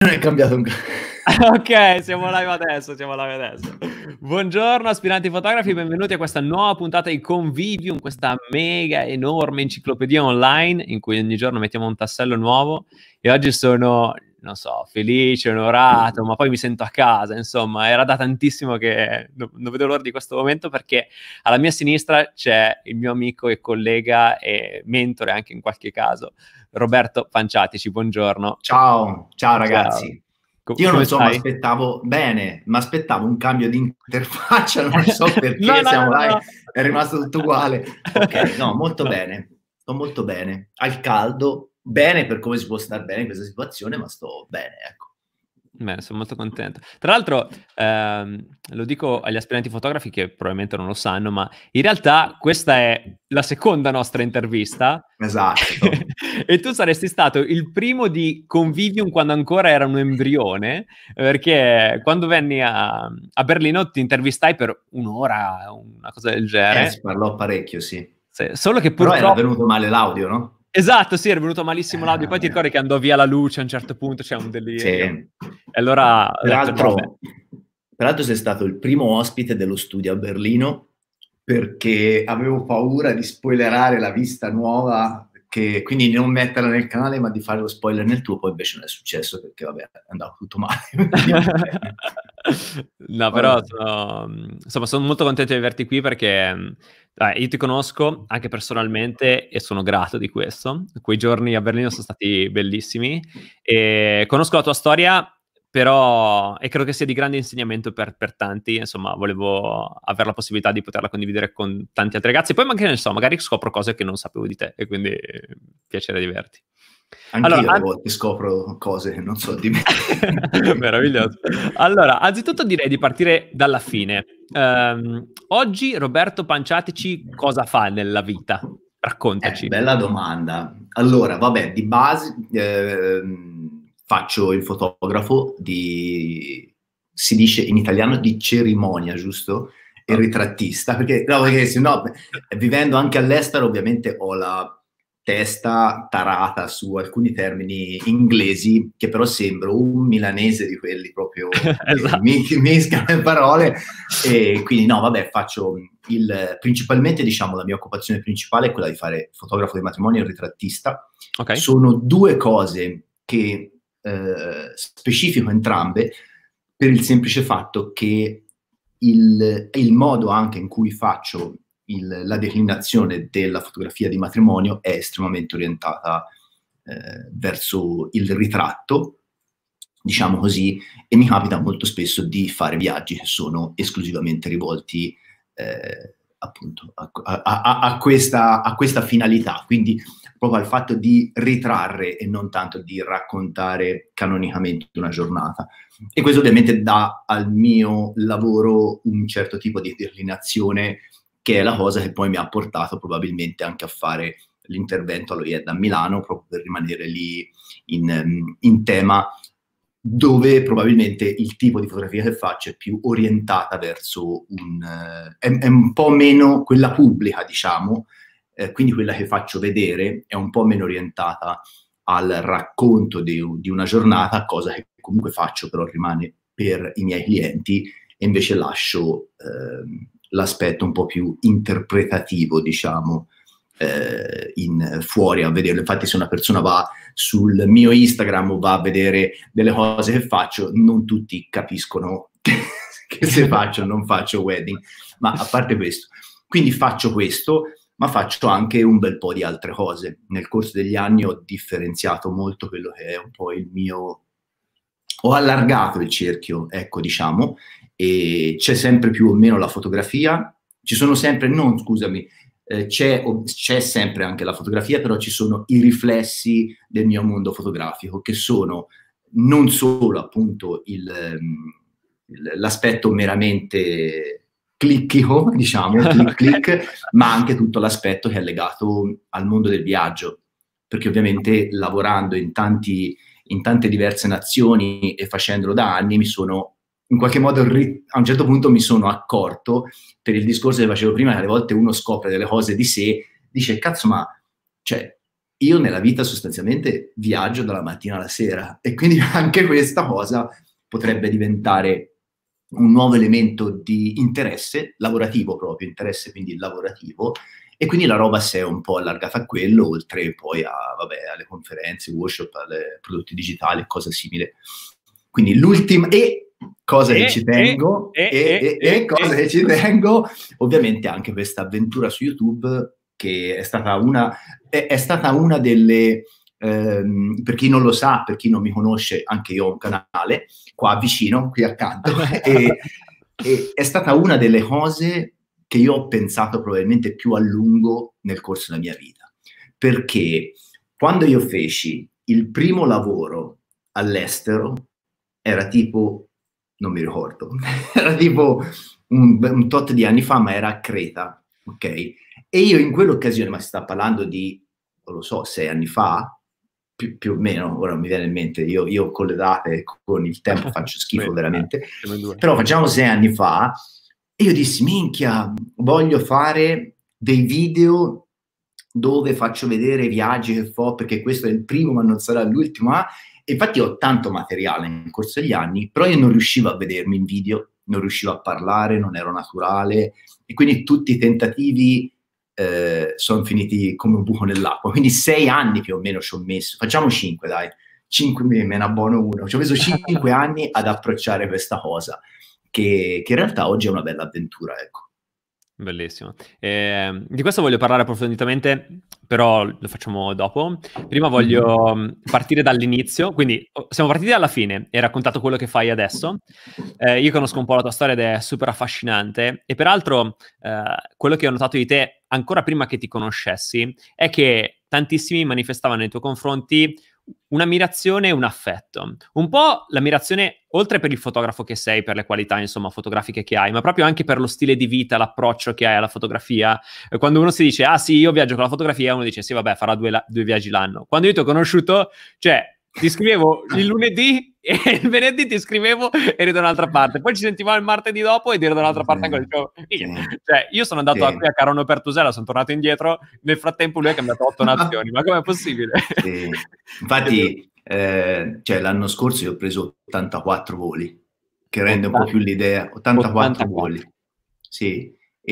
Non è cambiato un Ok, siamo live adesso. Buongiorno aspiranti fotografi, benvenuti a questa nuova puntata di Convivium, questa mega enorme enciclopedia online in cui ogni giorno mettiamo un tassello nuovo. E oggi sono, non so, felice, onorato, ma poi mi sento a casa, insomma, era da tantissimo che non vedo l'ora di questo momento, perché alla mia sinistra c'è il mio amico e collega e mentore anche in qualche caso, Roberto Panciatici. Buongiorno. Ciao ragazzi. Io non Come so, mi stai? aspettavo un cambio di interfaccia, non so perché, siamo live, è rimasto tutto uguale. Ok, no, molto bene, sto molto bene, al caldo, bene per come si può stare bene in questa situazione, ma sto bene, ecco. Bene, sono molto contento. Tra l'altro, lo dico agli aspiranti fotografi che probabilmente non lo sanno, ma in realtà questa è la seconda nostra intervista. Esatto. E tu saresti stato il primo di Convivium quando ancora era un embrione, perché quando venni a Berlino ti intervistai per un'ora, una cosa del genere. Si parlò parecchio, sì. Solo che Però purtroppo... era venuto male l'audio, no? Esatto, sì, era venuto malissimo l'audio. Poi ti ricordi che andò via la luce a un certo punto, c'è un delirio. Sì. E allora ho detto, no, vabbè. Peraltro sei stato il primo ospite dello studio a Berlino, perché avevo paura di spoilerare la vista nuova, quindi non metterla nel canale ma di fare lo spoiler nel tuo. Poi invece non è successo, perché vabbè, è andato tutto male. No, però sono molto contento di averti qui, perché io ti conosco anche personalmente e sono grato di questo. Quei giorni a Berlino sono stati bellissimi e conosco la tua storia, però, e credo che sia di grande insegnamento per tanti. Insomma, volevo avere la possibilità di poterla condividere con tanti altri ragazzi. Poi magari scopro cose che non sapevo di te, e quindi piacere di averti. Anch'io alle volte scopro cose che non so di me. Meraviglioso. Allora, anzitutto direi di partire dalla fine. Oggi Roberto Panciatici cosa fa nella vita? Raccontaci. Bella domanda. Allora, vabbè, di base faccio il fotografo si dice in italiano di cerimonia, giusto? Il ritrattista, perché sennò, vivendo anche all'estero, ovviamente ho la testa tarata su alcuni termini inglesi, che però sembro un milanese di quelli proprio Esatto. che mischiano le parole, e quindi no, vabbè, faccio principalmente, diciamo, la mia occupazione principale è quella di fare fotografo di matrimonio e ritrattista. Okay. Sono due cose che specifico entrambe, per il semplice fatto che il modo anche in cui faccio la declinazione della fotografia di matrimonio è estremamente orientata verso il ritratto, diciamo così, e mi capita molto spesso di fare viaggi che sono esclusivamente rivolti appunto a questa finalità, quindi proprio al fatto di ritrarre e non tanto di raccontare canonicamente una giornata. E questo ovviamente dà al mio lavoro un certo tipo di declinazione, che è la cosa che poi mi ha portato probabilmente anche a fare l'intervento allo IED a Milano, proprio per rimanere lì in tema, dove probabilmente il tipo di fotografia che faccio è più orientata verso è un po' meno quella pubblica, diciamo, quindi quella che faccio vedere è un po' meno orientata al racconto di una giornata, cosa che comunque faccio, però rimane per i miei clienti, e invece lascio l'aspetto un po' più interpretativo, diciamo, fuori a vederlo. Infatti, se una persona va sul mio Instagram o va a vedere delle cose che faccio, non tutti capiscono che se faccio o non faccio wedding, ma a parte questo. Quindi faccio questo, ma faccio anche un bel po' di altre cose. Nel corso degli anni ho differenziato molto quello che è un po' il mio... Ho allargato il cerchio, ecco, diciamo, e c'è sempre più o meno la fotografia, ci sono sempre, no, scusami, c'è sempre anche la fotografia, però ci sono i riflessi del mio mondo fotografico, che sono non solo appunto l'aspetto meramente clicchico, diciamo, click, ma anche tutto l'aspetto che è legato al mondo del viaggio, perché ovviamente lavorando in tante diverse nazioni e facendolo da anni, mi sono in qualche modo a un certo punto mi sono accorto, per il discorso che facevo prima, che alle volte uno scopre delle cose di sé, dice, cazzo, ma cioè, io nella vita sostanzialmente viaggio dalla mattina alla sera e quindi anche questa cosa potrebbe diventare un nuovo elemento di interesse lavorativo proprio, interesse quindi lavorativo, e quindi la roba si è un po' allargata a quello, oltre poi alle conferenze, workshop, alle prodotti digitali, cose simili. Quindi l'ultima, cosa che ci tengo, ovviamente anche questa avventura su YouTube, che è stata una delle, per chi non lo sa, per chi non mi conosce, anche io ho un canale qua vicino, qui accanto, e è stata una delle cose che io ho pensato probabilmente più a lungo nel corso della mia vita, perché quando io feci il primo lavoro all'estero, era tipo, non mi ricordo, era tipo un tot di anni fa, ma era a Creta, ok? E io in quell'occasione, ma si sta parlando di, non lo so, 6 anni fa, più o meno, ora non mi viene in mente, io con le date, con il tempo faccio schifo veramente, però facciamo 6 anni fa, e io dissi, minchia, voglio fare dei video dove faccio vedere i viaggi che fo, perché questo è il primo ma non sarà l'ultimo, e infatti ho tanto materiale nel corso degli anni, però io non riuscivo a vedermi in video, non riuscivo a parlare, non ero naturale, e quindi tutti i tentativi sono finiti come un buco nell'acqua. Quindi 6 anni più o meno ci ho messo, facciamo 5 dai, 5 me ne abbono uno, ci ho messo 5 anni ad approcciare questa cosa, che in realtà oggi è una bella avventura, ecco. Bellissimo. Di questo voglio parlare approfonditamente, però lo facciamo dopo. Prima voglio partire dall'inizio, quindi siamo partiti dalla fine e hai raccontato quello che fai adesso. Io conosco un po' la tua storia ed è super affascinante, e peraltro quello che ho notato di te ancora prima che ti conoscessi è che tantissimi manifestavano nei tuoi confronti un'ammirazione e un affetto. Un po' l'ammirazione, oltre per il fotografo che sei, per le qualità, insomma, fotografiche che hai, ma proprio anche per lo stile di vita, l'approccio che hai alla fotografia. Quando uno si dice, ah sì, io viaggio con la fotografia, uno dice, sì, vabbè, farà 2 viaggi l'anno. Quando io ti ho conosciuto, cioè, ti scrivevo il lunedì e il venerdì ti scrivevo e eri da un'altra parte. Poi ci sentivamo il martedì dopo ed eri da un'altra parte ancora. Dicevo, cioè, io sono andato qui a Carano Pertusela, sono tornato indietro, nel frattempo lui ha cambiato 8 nazioni. Ma com'è possibile? Sì. Infatti, cioè, l'anno scorso io ho preso 84 voli, che rende un po' più l'idea. 84 voli. Sì.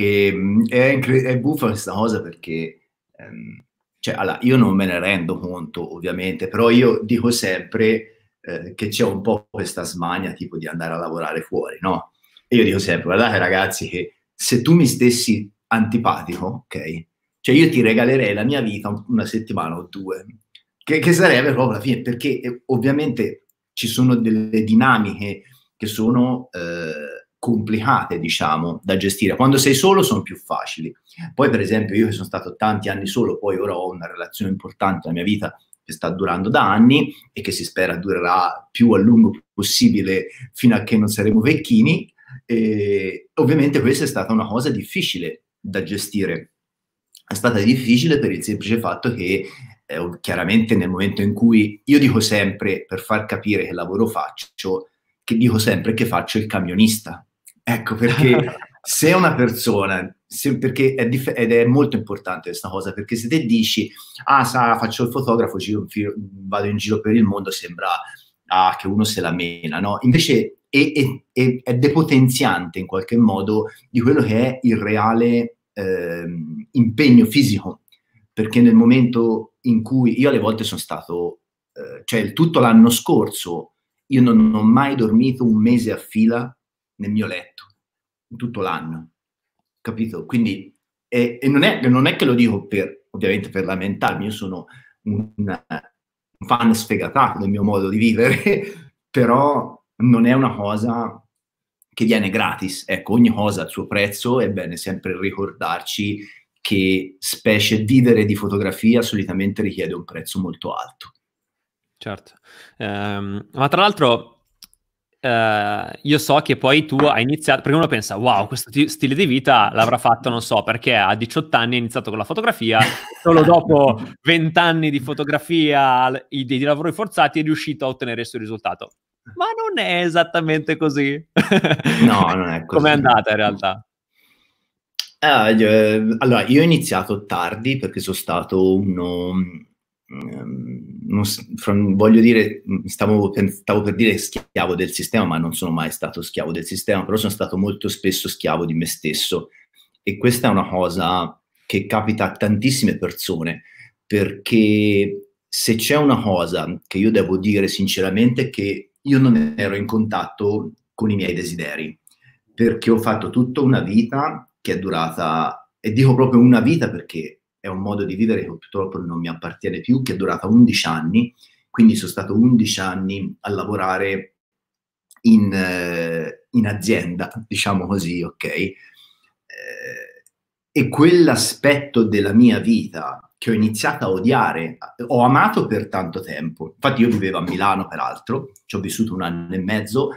È buffa questa cosa perché... cioè, allora, io non me ne rendo conto, ovviamente, però io dico sempre che c'è un po' questa smania tipo di andare a lavorare fuori, no? E io dico sempre, guardate ragazzi, che se tu mi stessi antipatico, ok? Cioè io ti regalerei la mia vita una settimana o 2, che sarebbe proprio la fine, perché ovviamente ci sono delle dinamiche che sono complicate, diciamo, da gestire. Quando sei solo sono più facili. Poi, per esempio, io che sono stato tanti anni solo, poi ora ho una relazione importante nella mia vita che sta durando da anni e che si spera durerà più a lungo possibile fino a che non saremo vecchini. E ovviamente questa è stata una cosa difficile da gestire. È stata difficile per il semplice fatto che chiaramente nel momento in cui io dico sempre, per far capire che lavoro faccio, che dico sempre che faccio il camionista. Ecco, perché se una persona, perché ed è molto importante questa cosa, perché se te dici, faccio il fotografo, vado in giro per il mondo, sembra che uno se la mena, no? Invece è depotenziante in qualche modo di quello che è il reale impegno fisico, perché nel momento in cui io alle volte sono stato, cioè tutto l'anno scorso, io non ho mai dormito un mese a fila nel mio letto, in tutto l'anno, capito? Quindi non è che lo dico ovviamente per lamentarmi, io sono un fan sfegatato del mio modo di vivere, però non è una cosa che viene gratis. Ecco, ogni cosa ha il suo prezzo, è bene sempre ricordarci che specie vivere di fotografia solitamente richiede un prezzo molto alto. Certo, ma tra l'altro io so che poi tu hai iniziato, perché uno pensa, wow, questo stile di vita l'avrà fatto, non so, perché a 18 anni ha iniziato con la fotografia, solo dopo 20 anni di fotografia, di lavori forzati, è riuscito a ottenere il suo risultato. Ma non è esattamente così. No, non è così. Com'è andata in realtà? Allora, io ho iniziato tardi perché sono stato voglio dire, stavo per dire schiavo del sistema, ma non sono mai stato schiavo del sistema, però sono stato molto spesso schiavo di me stesso, e questa è una cosa che capita a tantissime persone, perché se c'è una cosa che io devo dire sinceramente è che io non ero in contatto con i miei desideri, perché ho fatto tutta una vita che è durata, e dico proprio una vita perché è un modo di vivere che purtroppo non mi appartiene più, che è durata 11 anni, quindi sono stato 11 anni a lavorare in azienda, diciamo così, ok? E quell'aspetto della mia vita che ho iniziato a odiare, ho amato per tanto tempo. Infatti io vivevo a Milano, peraltro, ci ho vissuto 1 anno e mezzo,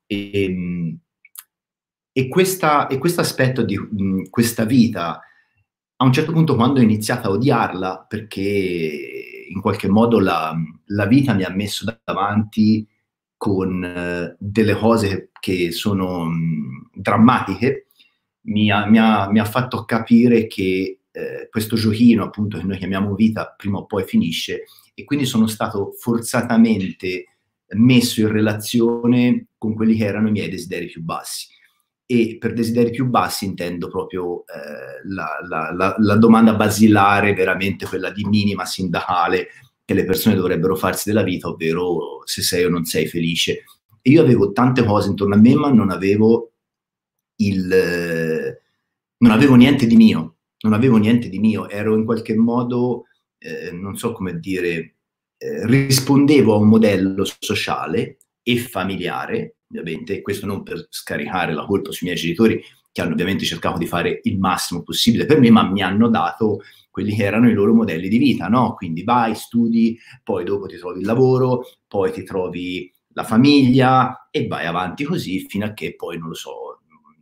e questo aspetto di questa vita, a un certo punto, quando ho iniziato a odiarla, perché in qualche modo la vita mi ha messo davanti con delle cose che sono drammatiche, mi ha fatto capire che questo giochino, appunto, che noi chiamiamo vita, prima o poi finisce, e quindi sono stato forzatamente messo in relazione con quelli che erano i miei desideri più bassi. E per desideri più bassi intendo proprio la domanda basilare, veramente quella di minima sindacale, che le persone dovrebbero farsi della vita, ovvero se sei o non sei felice. E io avevo tante cose intorno a me, ma non avevo niente di mio, ero in qualche modo, non so come dire, rispondevo a un modello sociale e familiare, ovviamente, questo non per scaricare la colpa sui miei genitori, che hanno ovviamente cercato di fare il massimo possibile per me, ma mi hanno dato quelli che erano i loro modelli di vita, no? Quindi vai, studi, poi dopo ti trovi il lavoro, poi ti trovi la famiglia e vai avanti così fino a che poi, non lo so,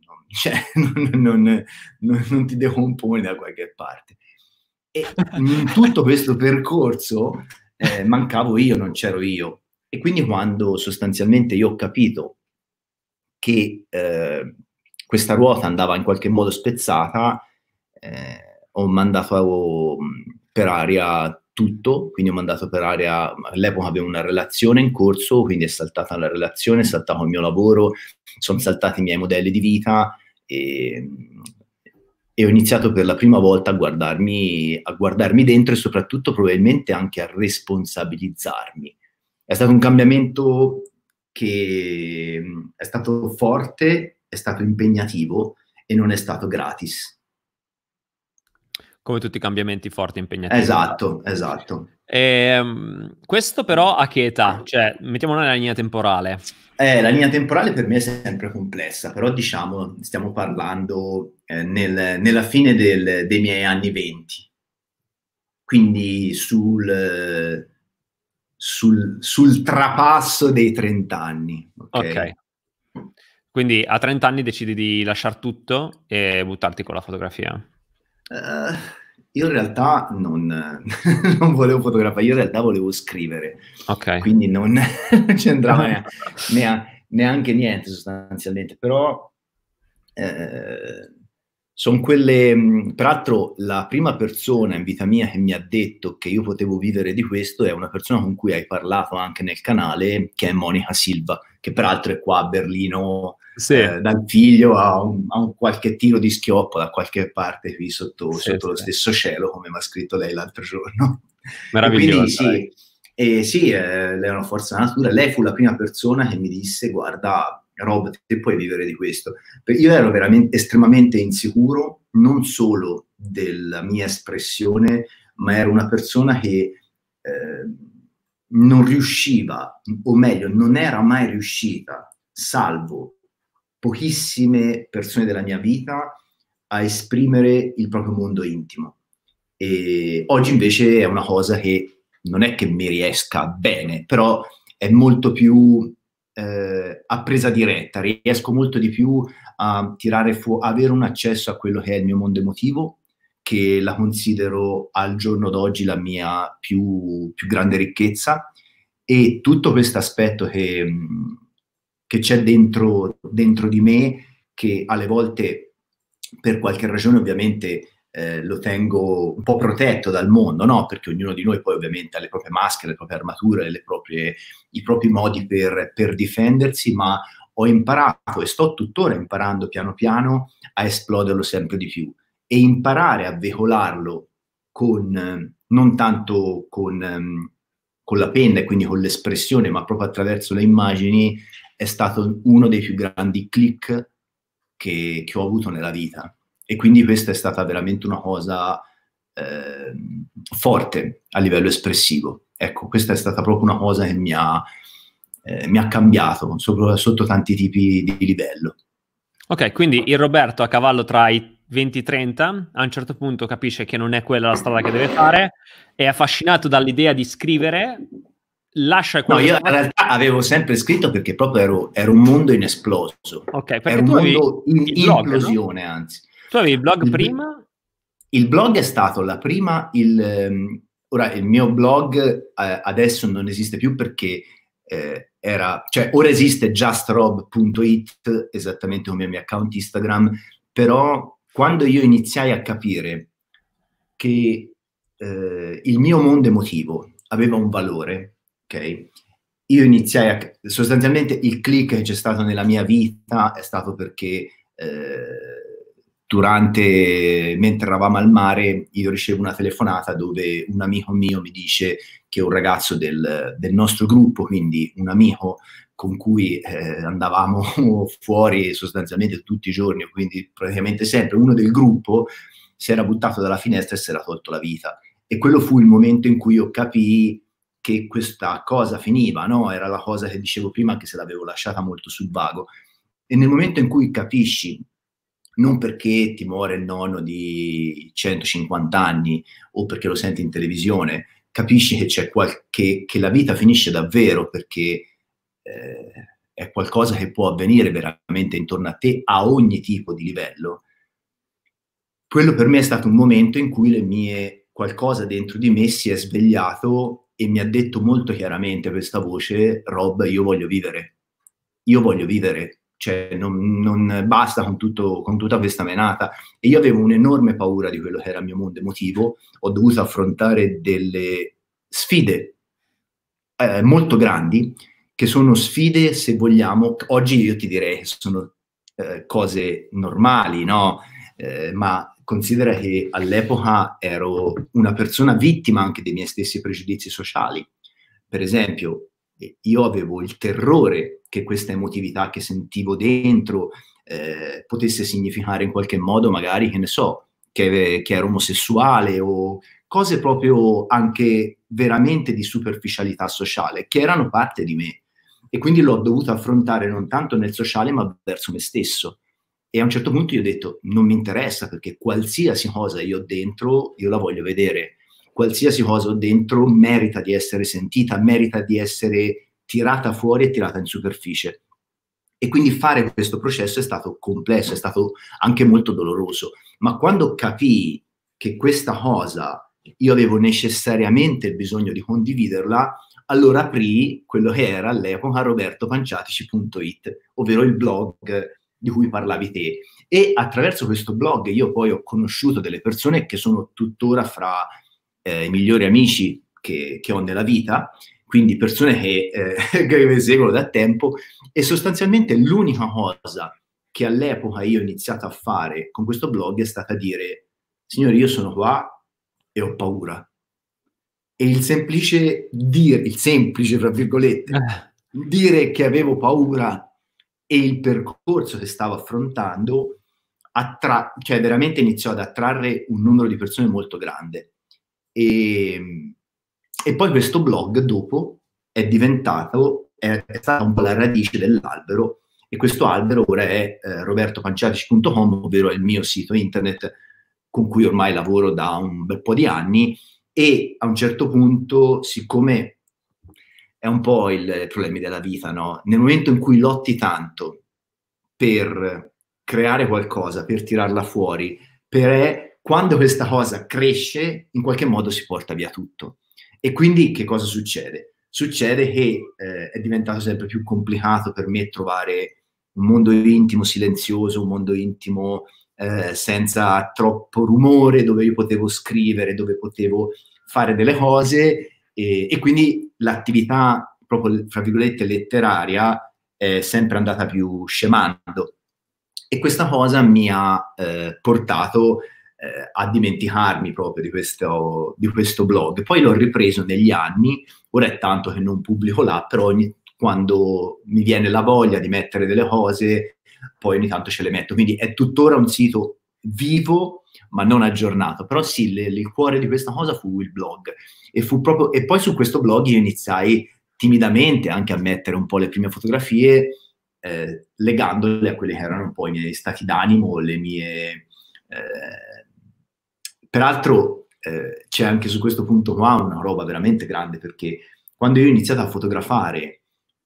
non ti decomponi da qualche parte. E in tutto questo percorso mancavo io, non c'ero io. E quindi quando sostanzialmente io ho capito che questa ruota andava in qualche modo spezzata, ho mandato per aria tutto, quindi ho mandato per aria, all'epoca avevo una relazione in corso, quindi è saltata la relazione, è saltato il mio lavoro, sono saltati i miei modelli di vita, e ho iniziato per la prima volta a guardarmi dentro, e soprattutto probabilmente anche a responsabilizzarmi. È stato un cambiamento che è stato forte, è stato impegnativo e non è stato gratis. Come tutti i cambiamenti forti e impegnativi. Esatto. Questo però a che età? Cioè, mettiamo nella linea temporale. La linea temporale per me è sempre complessa, però diciamo, stiamo parlando nella fine dei miei anni 20, quindi sul trapasso dei 30 anni. Ok. Quindi a 30 anni decidi di lasciare tutto e buttarti con la fotografia? Io in realtà non volevo fotografare, io in realtà volevo scrivere. Ok. Quindi non c'entrava neanche niente sostanzialmente, però sono quelle. Peraltro la prima persona in vita mia che mi ha detto che io potevo vivere di questo è una persona con cui hai parlato anche nel canale, che è Monica Silva, che peraltro è qua a Berlino. Sì. Dal figlio a un qualche tiro di schioppo da qualche parte qui sotto lo stesso cielo, come mi ha scritto lei l'altro giorno. Meraviglioso. Sì, lei è una forza natura. Lei fu la prima persona che mi disse: guarda Rob, te puoi vivere di questo. Perché io ero veramente estremamente insicuro, non solo della mia espressione, ma ero una persona che non riusciva, o meglio, non era mai riuscita, salvo pochissime persone della mia vita, a esprimere il proprio mondo intimo. E oggi invece è una cosa che non è che mi riesca bene, però è molto più a presa diretta, riesco molto di più a tirare fuori, avere un accesso a quello che è il mio mondo emotivo, che la considero al giorno d'oggi la mia più grande ricchezza, e tutto questo aspetto che c'è dentro di me, che alle volte per qualche ragione ovviamente lo tengo un po' protetto dal mondo, no? Perché ognuno di noi poi ovviamente ha le proprie maschere, le proprie armature, i propri modi per difendersi, ma ho imparato e sto tuttora imparando piano piano a esploderlo sempre di più e imparare a veicolarlo non tanto con la penna e quindi con l'espressione, ma proprio attraverso le immagini, è stato uno dei più grandi click che ho avuto nella vita. E quindi questa è stata veramente una cosa forte a livello espressivo. Ecco, questa è stata proprio una cosa che mi ha cambiato sotto tanti tipi di livello. Ok, quindi il Roberto a cavallo tra i 20 e 30, a un certo punto capisce che non è quella la strada che deve fare, è affascinato dall'idea di scrivere, lascia quello No, che io in stava realtà avevo sempre scritto perché proprio ero un mondo inesploso. Ok, perché era un tu avevi mondo in il blog, implosione, no? anzi. Tu avevi il blog prima? Il blog è stato la prima, ora il mio blog adesso non esiste più perché ora esiste justrob.it, esattamente come il mio account Instagram, però quando io iniziai a capire che il mio mondo emotivo aveva un valore, ok? Io iniziai sostanzialmente il click che c'è stato nella mia vita è stato perché mentre eravamo al mare, io ricevo una telefonata dove un amico mio mi dice che un ragazzo del nostro gruppo, quindi un amico con cui andavamo fuori sostanzialmente tutti i giorni, quindi praticamente sempre uno del gruppo, si era buttato dalla finestra e si era tolto la vita. E quello fu il momento in cui io capii che questa cosa finiva, no? Era la cosa che dicevo prima, anche se l'avevo lasciata molto sul vago. E nel momento in cui capisci, non perché ti muore il nonno di 150 anni o perché lo senti in televisione, capisci che che la vita finisce davvero perché è qualcosa che può avvenire veramente intorno a te a ogni tipo di livello. Quello per me è stato un momento in cui qualcosa dentro di me si è svegliato e mi ha detto molto chiaramente questa voce: Rob, io voglio vivere, cioè non basta con tutta questa menata. E io avevo un'enorme paura di quello che era il mio mondo emotivo, ho dovuto affrontare delle sfide molto grandi, che sono sfide, se vogliamo, oggi io ti direi che sono cose normali, no? Ma considera che all'epoca ero una persona vittima anche dei miei stessi pregiudizi sociali. Per esempio, io avevo il terrore che questa emotività che sentivo dentro potesse significare in qualche modo, magari, che ne so, che ero omosessuale o cose proprio anche veramente di superficialità sociale, che erano parte di me. E quindi l'ho dovuto affrontare non tanto nel sociale, ma verso me stesso. E a un certo punto io ho detto, non mi interessa, perché qualsiasi cosa io ho dentro, io la voglio vedere. Qualsiasi cosa ho dentro merita di essere sentita, merita di essere tirata fuori e tirata in superficie. E quindi fare questo processo è stato complesso, è stato anche molto doloroso. Ma quando capii che questa cosa io avevo necessariamente il bisogno di condividerla, allora aprii quello che era all'epoca robertopanciatici.it, ovvero il blog di cui parlavi te. E attraverso questo blog io poi ho conosciuto delle persone che sono tuttora fra i migliori amici che ho nella vita, quindi persone che mi seguono da tempo, e sostanzialmente l'unica cosa che all'epoca io ho iniziato a fare con questo blog è stata dire: signori, io sono qua e ho paura. E il semplice, tra virgolette, dire che avevo paura e il percorso che stavo affrontando, cioè veramente iniziò ad attrarre un numero di persone molto grande. E poi questo blog dopo è stata un po' la radice dell'albero, e questo albero ora è robertopanciatici.com, ovvero è il mio sito internet con cui ormai lavoro da un bel po' di anni. E a un certo punto, siccome è un po' il problema della vita, no? Nel momento in cui lotti tanto per creare qualcosa, per tirarla fuori, quando questa cosa cresce, in qualche modo si porta via tutto. E quindi che cosa succede? Succede che è diventato sempre più complicato per me trovare un mondo intimo silenzioso, un mondo intimo senza troppo rumore, dove io potevo scrivere, dove potevo fare delle cose, e quindi l'attività proprio, fra virgolette, letteraria è sempre andata più scemando. E questa cosa mi ha portato a dimenticarmi proprio di questo blog. Poi l'ho ripreso negli anni, ora è tanto che non pubblico là, però quando mi viene la voglia di mettere delle cose, poi ogni tanto ce le metto. Quindi è tuttora un sito vivo, ma non aggiornato. Però sì, il cuore di questa cosa fu il blog. E poi su questo blog io iniziai timidamente anche a mettere un po' le prime fotografie, legandole a quelli che erano un po' i miei stati d'animo, le mie... Peraltro c'è anche su questo punto qua una roba veramente grande, perché quando io ho iniziato a fotografare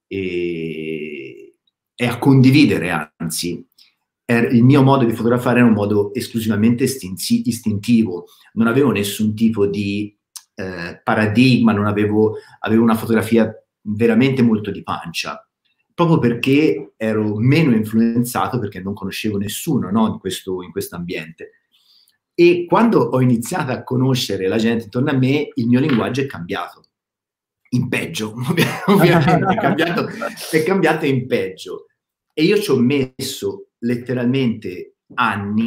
e a condividere, anzi, il mio modo di fotografare era un modo esclusivamente istintivo, non avevo nessun tipo di paradigma, avevo una fotografia veramente molto di pancia, proprio perché ero meno influenzato, perché non conoscevo nessuno, no, in questo ambiente. E quando ho iniziato a conoscere la gente intorno a me, il mio linguaggio è cambiato. In peggio, ovviamente, è cambiato in peggio. E io ci ho messo letteralmente anni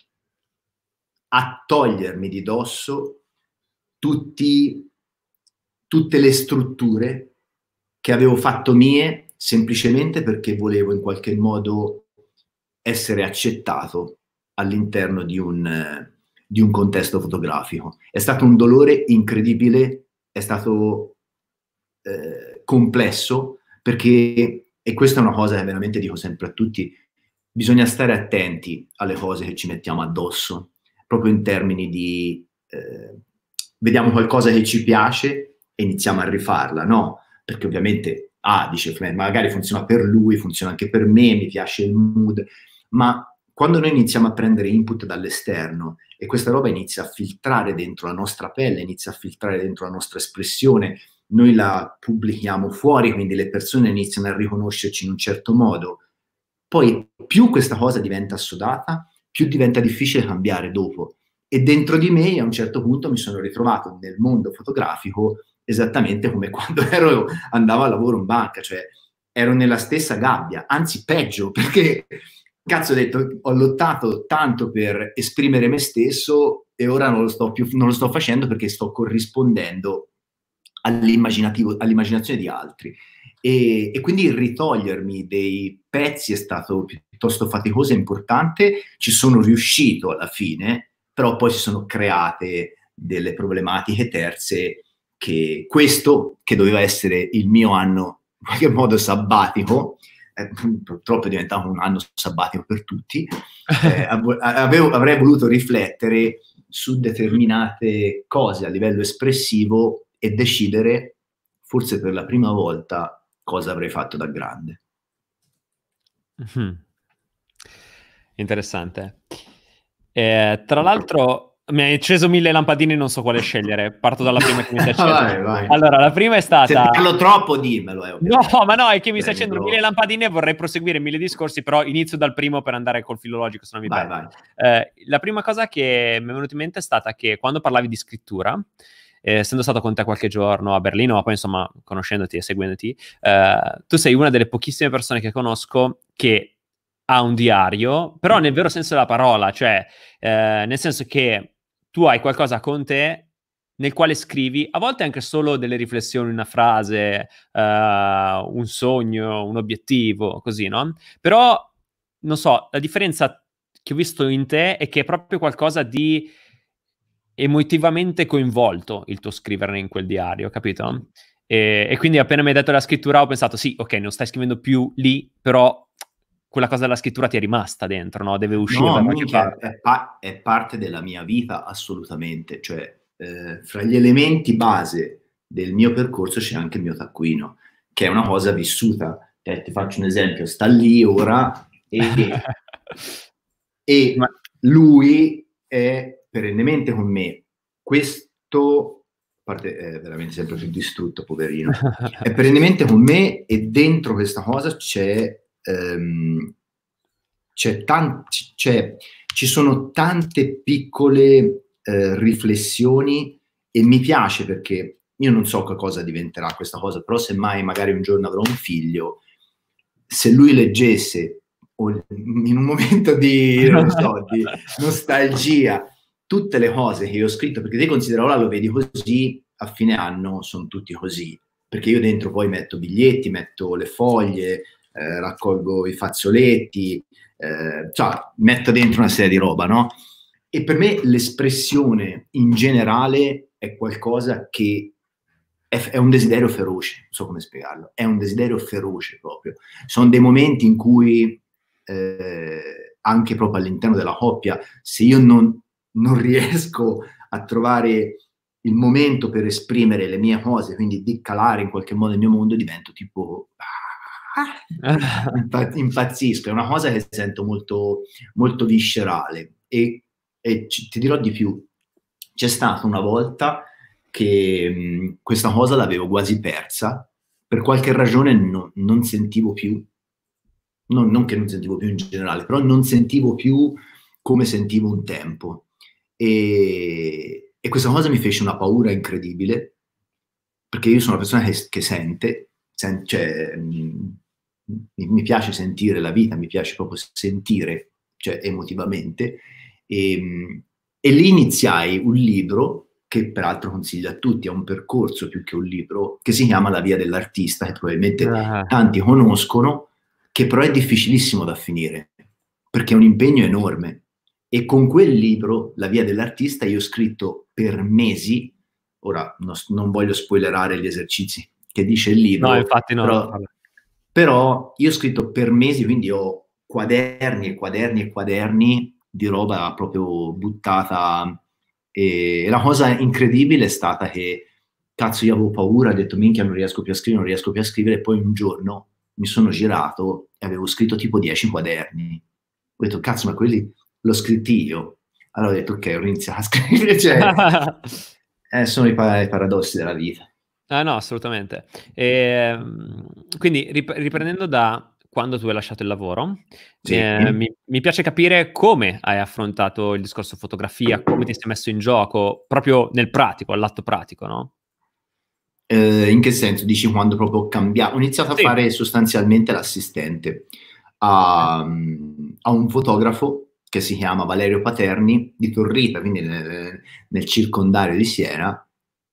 a togliermi di dosso tutte le strutture che avevo fatto mie, semplicemente perché volevo in qualche modo essere accettato all'interno di un contesto fotografico. È stato un dolore incredibile, è stato complesso, perché, e questa è una cosa che veramente dico sempre a tutti, bisogna stare attenti alle cose che ci mettiamo addosso, proprio in termini di vediamo qualcosa che ci piace e iniziamo a rifarla, no? Perché ovviamente, dice, magari funziona per lui, funziona anche per me, mi piace il mood, ma quando noi iniziamo a prendere input dall'esterno e questa roba inizia a filtrare dentro la nostra pelle, inizia a filtrare dentro la nostra espressione, noi la pubblichiamo fuori, quindi le persone iniziano a riconoscerci in un certo modo, poi più questa cosa diventa assodata, più diventa difficile cambiare dopo. E dentro di me, a un certo punto, mi sono ritrovato nel mondo fotografico esattamente come quando andavo a lavoro in banca, cioè ero nella stessa gabbia, anzi peggio, perché cazzo, ho detto, ho lottato tanto per esprimere me stesso e ora non lo sto facendo perché sto corrispondendo all'immaginazione di altri. E quindi ritogliermi dei pezzi è stato piuttosto faticoso e importante. Ci sono riuscito alla fine, però poi si sono create delle problematiche terze, che questo, che doveva essere il mio anno in qualche modo sabbatico, purtroppo è diventato un anno sabbatico per tutti, avrei voluto riflettere su determinate cose a livello espressivo e decidere, forse per la prima volta, cosa avrei fatto da grande. Interessante. Tra l'altro mi hai acceso 1000 lampadine, non so quale scegliere. Parto dalla prima che mi si è accesa. Vai. Allora, la prima è stata... Se parlo troppo, dimmelo. No, ma no, è che mi sta accendendo 1000 lampadine e vorrei proseguire 1000 discorsi, però inizio dal primo per andare col filo logico, se no mi perdo. La prima cosa che mi è venuta in mente è stata che quando parlavi di scrittura, essendo stato con te qualche giorno a Berlino, ma poi insomma conoscendoti e seguendoti, tu sei una delle pochissime persone che conosco che ha un diario, però nel vero senso della parola, cioè nel senso che tu hai qualcosa con te nel quale scrivi, a volte anche solo delle riflessioni, una frase, un sogno, un obiettivo, così, no? Però, non so, la differenza che ho visto in te è che è proprio qualcosa di emotivamente coinvolto il tuo scriverne in quel diario, capito? E quindi appena mi hai detto la scrittura ho pensato, sì, ok, non stai scrivendo più lì, però quella cosa della scrittura ti è rimasta dentro, no? Deve uscire da qualche parte. È parte della mia vita, assolutamente. Cioè, fra gli elementi base del mio percorso c'è anche il mio taccuino, che è una cosa vissuta. Ti faccio un esempio, sta lì ora e lui è perennemente con me. Questo, a parte è veramente sempre più distrutto, poverino, è perennemente con me, e dentro questa cosa c'è ci sono tante piccole riflessioni e mi piace perché io non so che cosa diventerà questa cosa, però se mai magari un giorno avrò un figlio, se lui leggesse o in un momento di, non so, di nostalgia tutte le cose che io ho scritto, perché te considera ora lo vedi così, a fine anno sono tutti così, perché io dentro poi metto biglietti, metto le foglie, raccolgo i fazzoletti, cioè metto dentro una serie di roba, no? E per me l'espressione in generale è qualcosa che è un desiderio feroce, non so come spiegarlo, è un desiderio feroce proprio. Sono dei momenti in cui, anche proprio all'interno della coppia, se io non riesco a trovare il momento per esprimere le mie cose, quindi di calare in qualche modo il mio mondo, divento tipo... impazzisco, è una cosa che sento molto, molto viscerale e ti dirò di più, c'è stata una volta che questa cosa l'avevo quasi persa, per qualche ragione non sentivo più, non che non sentivo più in generale, però non sentivo più come sentivo un tempo e questa cosa mi fece una paura incredibile, perché io sono una persona che sente cioè, mi piace sentire la vita, mi piace proprio sentire, cioè emotivamente, e lì iniziai un libro che peraltro consiglio a tutti, è un percorso più che un libro, che si chiama La via dell'artista, che probabilmente tanti conoscono, che però è difficilissimo da finire, perché è un impegno enorme. E con quel libro, La via dell'artista, io ho scritto per mesi, ora non voglio spoilerare gli esercizi che dice il libro, no, infatti no. Però io ho scritto per mesi, quindi ho quaderni e quaderni e quaderni di roba proprio buttata. E la cosa incredibile è stata che, cazzo, io avevo paura, ho detto, minchia, non riesco più a scrivere, non riesco più a scrivere, e poi un giorno mi sono girato e avevo scritto tipo 10 quaderni. Ho detto, cazzo, ma quelli l'ho scritti io. Allora ho detto, ok, ho iniziato a scrivere, cioè, sono i paradossi della vita. No, assolutamente. Quindi riprendendo da quando tu hai lasciato il lavoro, Sì. mi piace capire come hai affrontato il discorso fotografia, come ti sei messo in gioco, proprio nel pratico, all'atto pratico, no? In che senso? Dici quando proprio ho cambiato? Ho iniziato a Sì. fare sostanzialmente l'assistente a un fotografo che si chiama Valerio Paterni di Torrita, quindi nel circondario di Siena,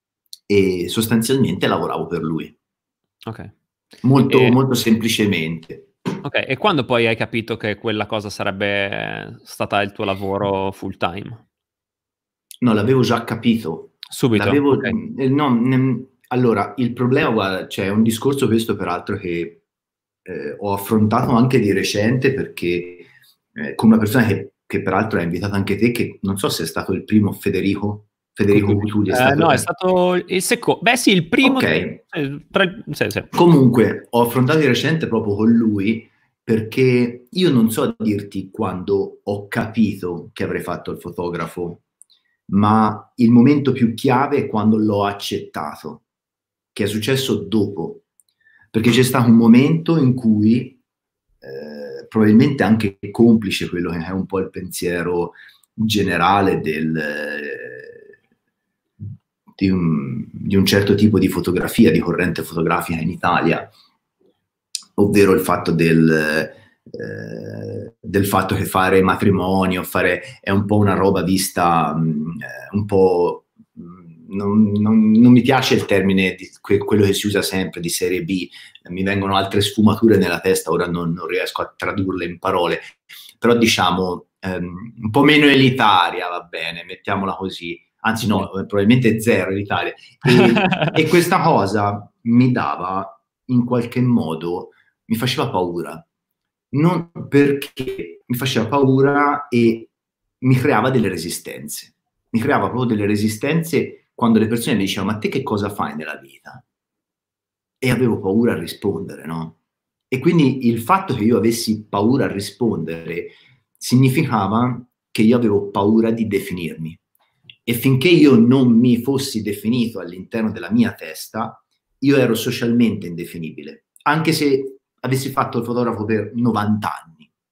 e sostanzialmente lavoravo per lui. Ok. Molto semplicemente. Ok, e quando poi hai capito che quella cosa sarebbe stata il tuo lavoro full time? No, l'avevo già capito. Subito? Okay. Allora, il problema, guarda, c'è un discorso questo peraltro che ho affrontato anche di recente, perché con una persona che peraltro ha invitato anche te, che non so se è stato il primo Federico Gutuli, è stato... No, è stato il secondo. Beh sì, il primo. Ok. Sì. Comunque, ho affrontato di recente proprio con lui, perché io non so dirti quando ho capito che avrei fatto il fotografo, ma il momento più chiave è quando l'ho accettato, che è successo dopo, perché c'è stato un momento in cui, probabilmente anche complice quello che è un po' il pensiero generale di un certo tipo di fotografia, di corrente fotografica in Italia, ovvero il fatto del fatto che fare matrimonio, è un po' una roba vista un po'... Non mi piace il termine, quello che si usa sempre, di serie B, mi vengono altre sfumature nella testa, ora non riesco a tradurle in parole, però diciamo un po' meno elitaria, va bene, mettiamola così, anzi no, probabilmente zero elitaria, e questa cosa mi dava in qualche modo, mi faceva paura, non perché mi faceva paura e mi creava delle resistenze, mi creava proprio delle resistenze quando le persone mi dicevano, ma te che cosa fai nella vita? E avevo paura a rispondere, no? E quindi il fatto che io avessi paura a rispondere significava che io avevo paura di definirmi. E finché io non mi fossi definito all'interno della mia testa, io ero socialmente indefinibile, anche se avessi fatto il fotografo per 90 anni.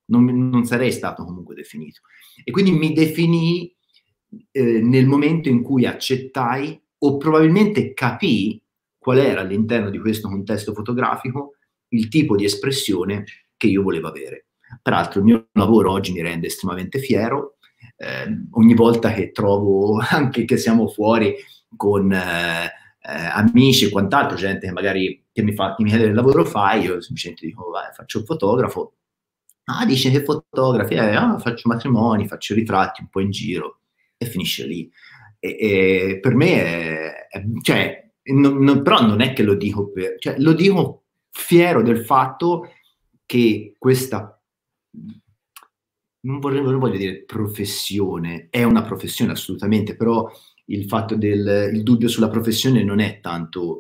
non sarei stato comunque definito. E quindi mi definii nel momento in cui accettai o probabilmente capii qual era all'interno di questo contesto fotografico il tipo di espressione che io volevo avere. Peraltro il mio lavoro oggi mi rende estremamente fiero. Ogni volta che trovo, anche che siamo fuori con amici e quant'altro, gente che magari che mi chiede il lavoro fai, io semplicemente dico, vai, faccio il fotografo. Ah, dice che fotografi, faccio matrimoni, faccio ritratti un po' in giro e finisce lì. E per me cioè, però non è che lo dico cioè, lo dico fiero del fatto che questa, non voglio dire professione, è una professione assolutamente, però il fatto il dubbio sulla professione non è tanto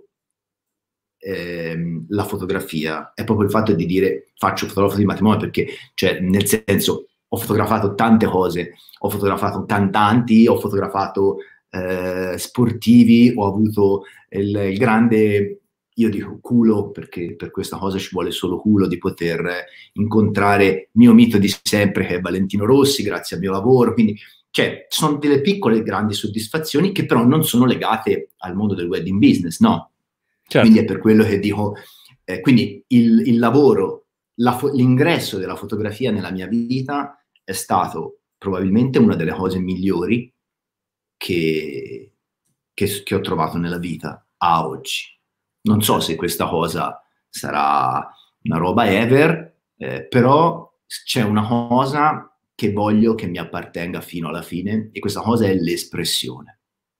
la fotografia, è proprio il fatto di dire faccio fotografo di matrimonio, perché cioè, nel senso ho fotografato tante cose, ho fotografato cantanti, ho fotografato sportivi, ho avuto il grande, io dico culo, perché per questa cosa ci vuole solo culo, di poter incontrare il mio mito di sempre che è Valentino Rossi, grazie al mio lavoro, quindi cioè, sono delle piccole grandi soddisfazioni che però non sono legate al mondo del wedding business, no? Certo. Quindi è per quello che dico, quindi il lavoro, l'ingresso della fotografia nella mia vita è stato probabilmente una delle cose migliori che ho trovato nella vita a oggi. Non so se questa cosa sarà una roba ever, però c'è una cosa che voglio che mi appartenga fino alla fine, e questa cosa è l'espressione.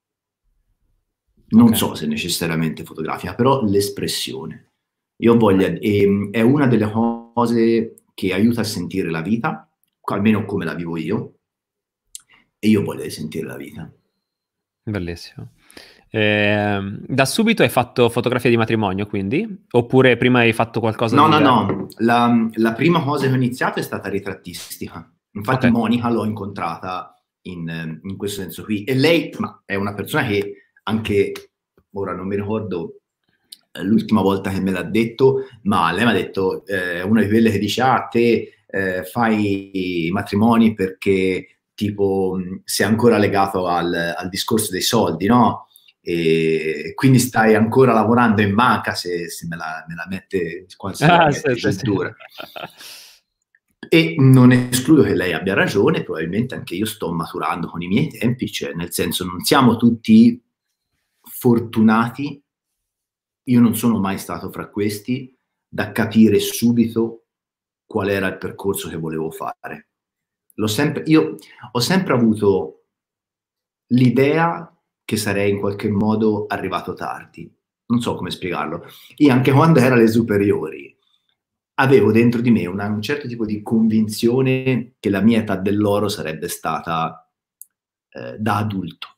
Non so se necessariamente fotografica, però l'espressione. Io voglio, è una delle cose che aiuta a sentire la vita, almeno come la vivo io, e io voglio sentire la vita. Bellissimo. Da subito hai fatto fotografia di matrimonio, quindi? Oppure prima hai fatto qualcosa di diverso? No. La prima cosa che ho iniziato è stata ritrattistica. Infatti Monica l'ho incontrata in questo senso qui. E lei è una persona che anche, ora non mi ricordo l'ultima volta che me l'ha detto, ma lei mi ha detto, una di quelle che dice, te fai matrimoni perché tipo sei ancora legato al discorso dei soldi, no? E quindi stai ancora lavorando in banca, se me la mette cintura. E non escludo che lei abbia ragione, probabilmente anche io sto maturando con i miei tempi, cioè nel senso non siamo tutti fortunati, io non sono mai stato fra questi, da capire subito qual era il percorso che volevo fare. Io ho sempre avuto l'idea che sarei in qualche modo arrivato tardi. Non so come spiegarlo. Io anche quando ero alle superiori avevo dentro di me un certo tipo di convinzione che la mia età dell'oro sarebbe stata da adulto.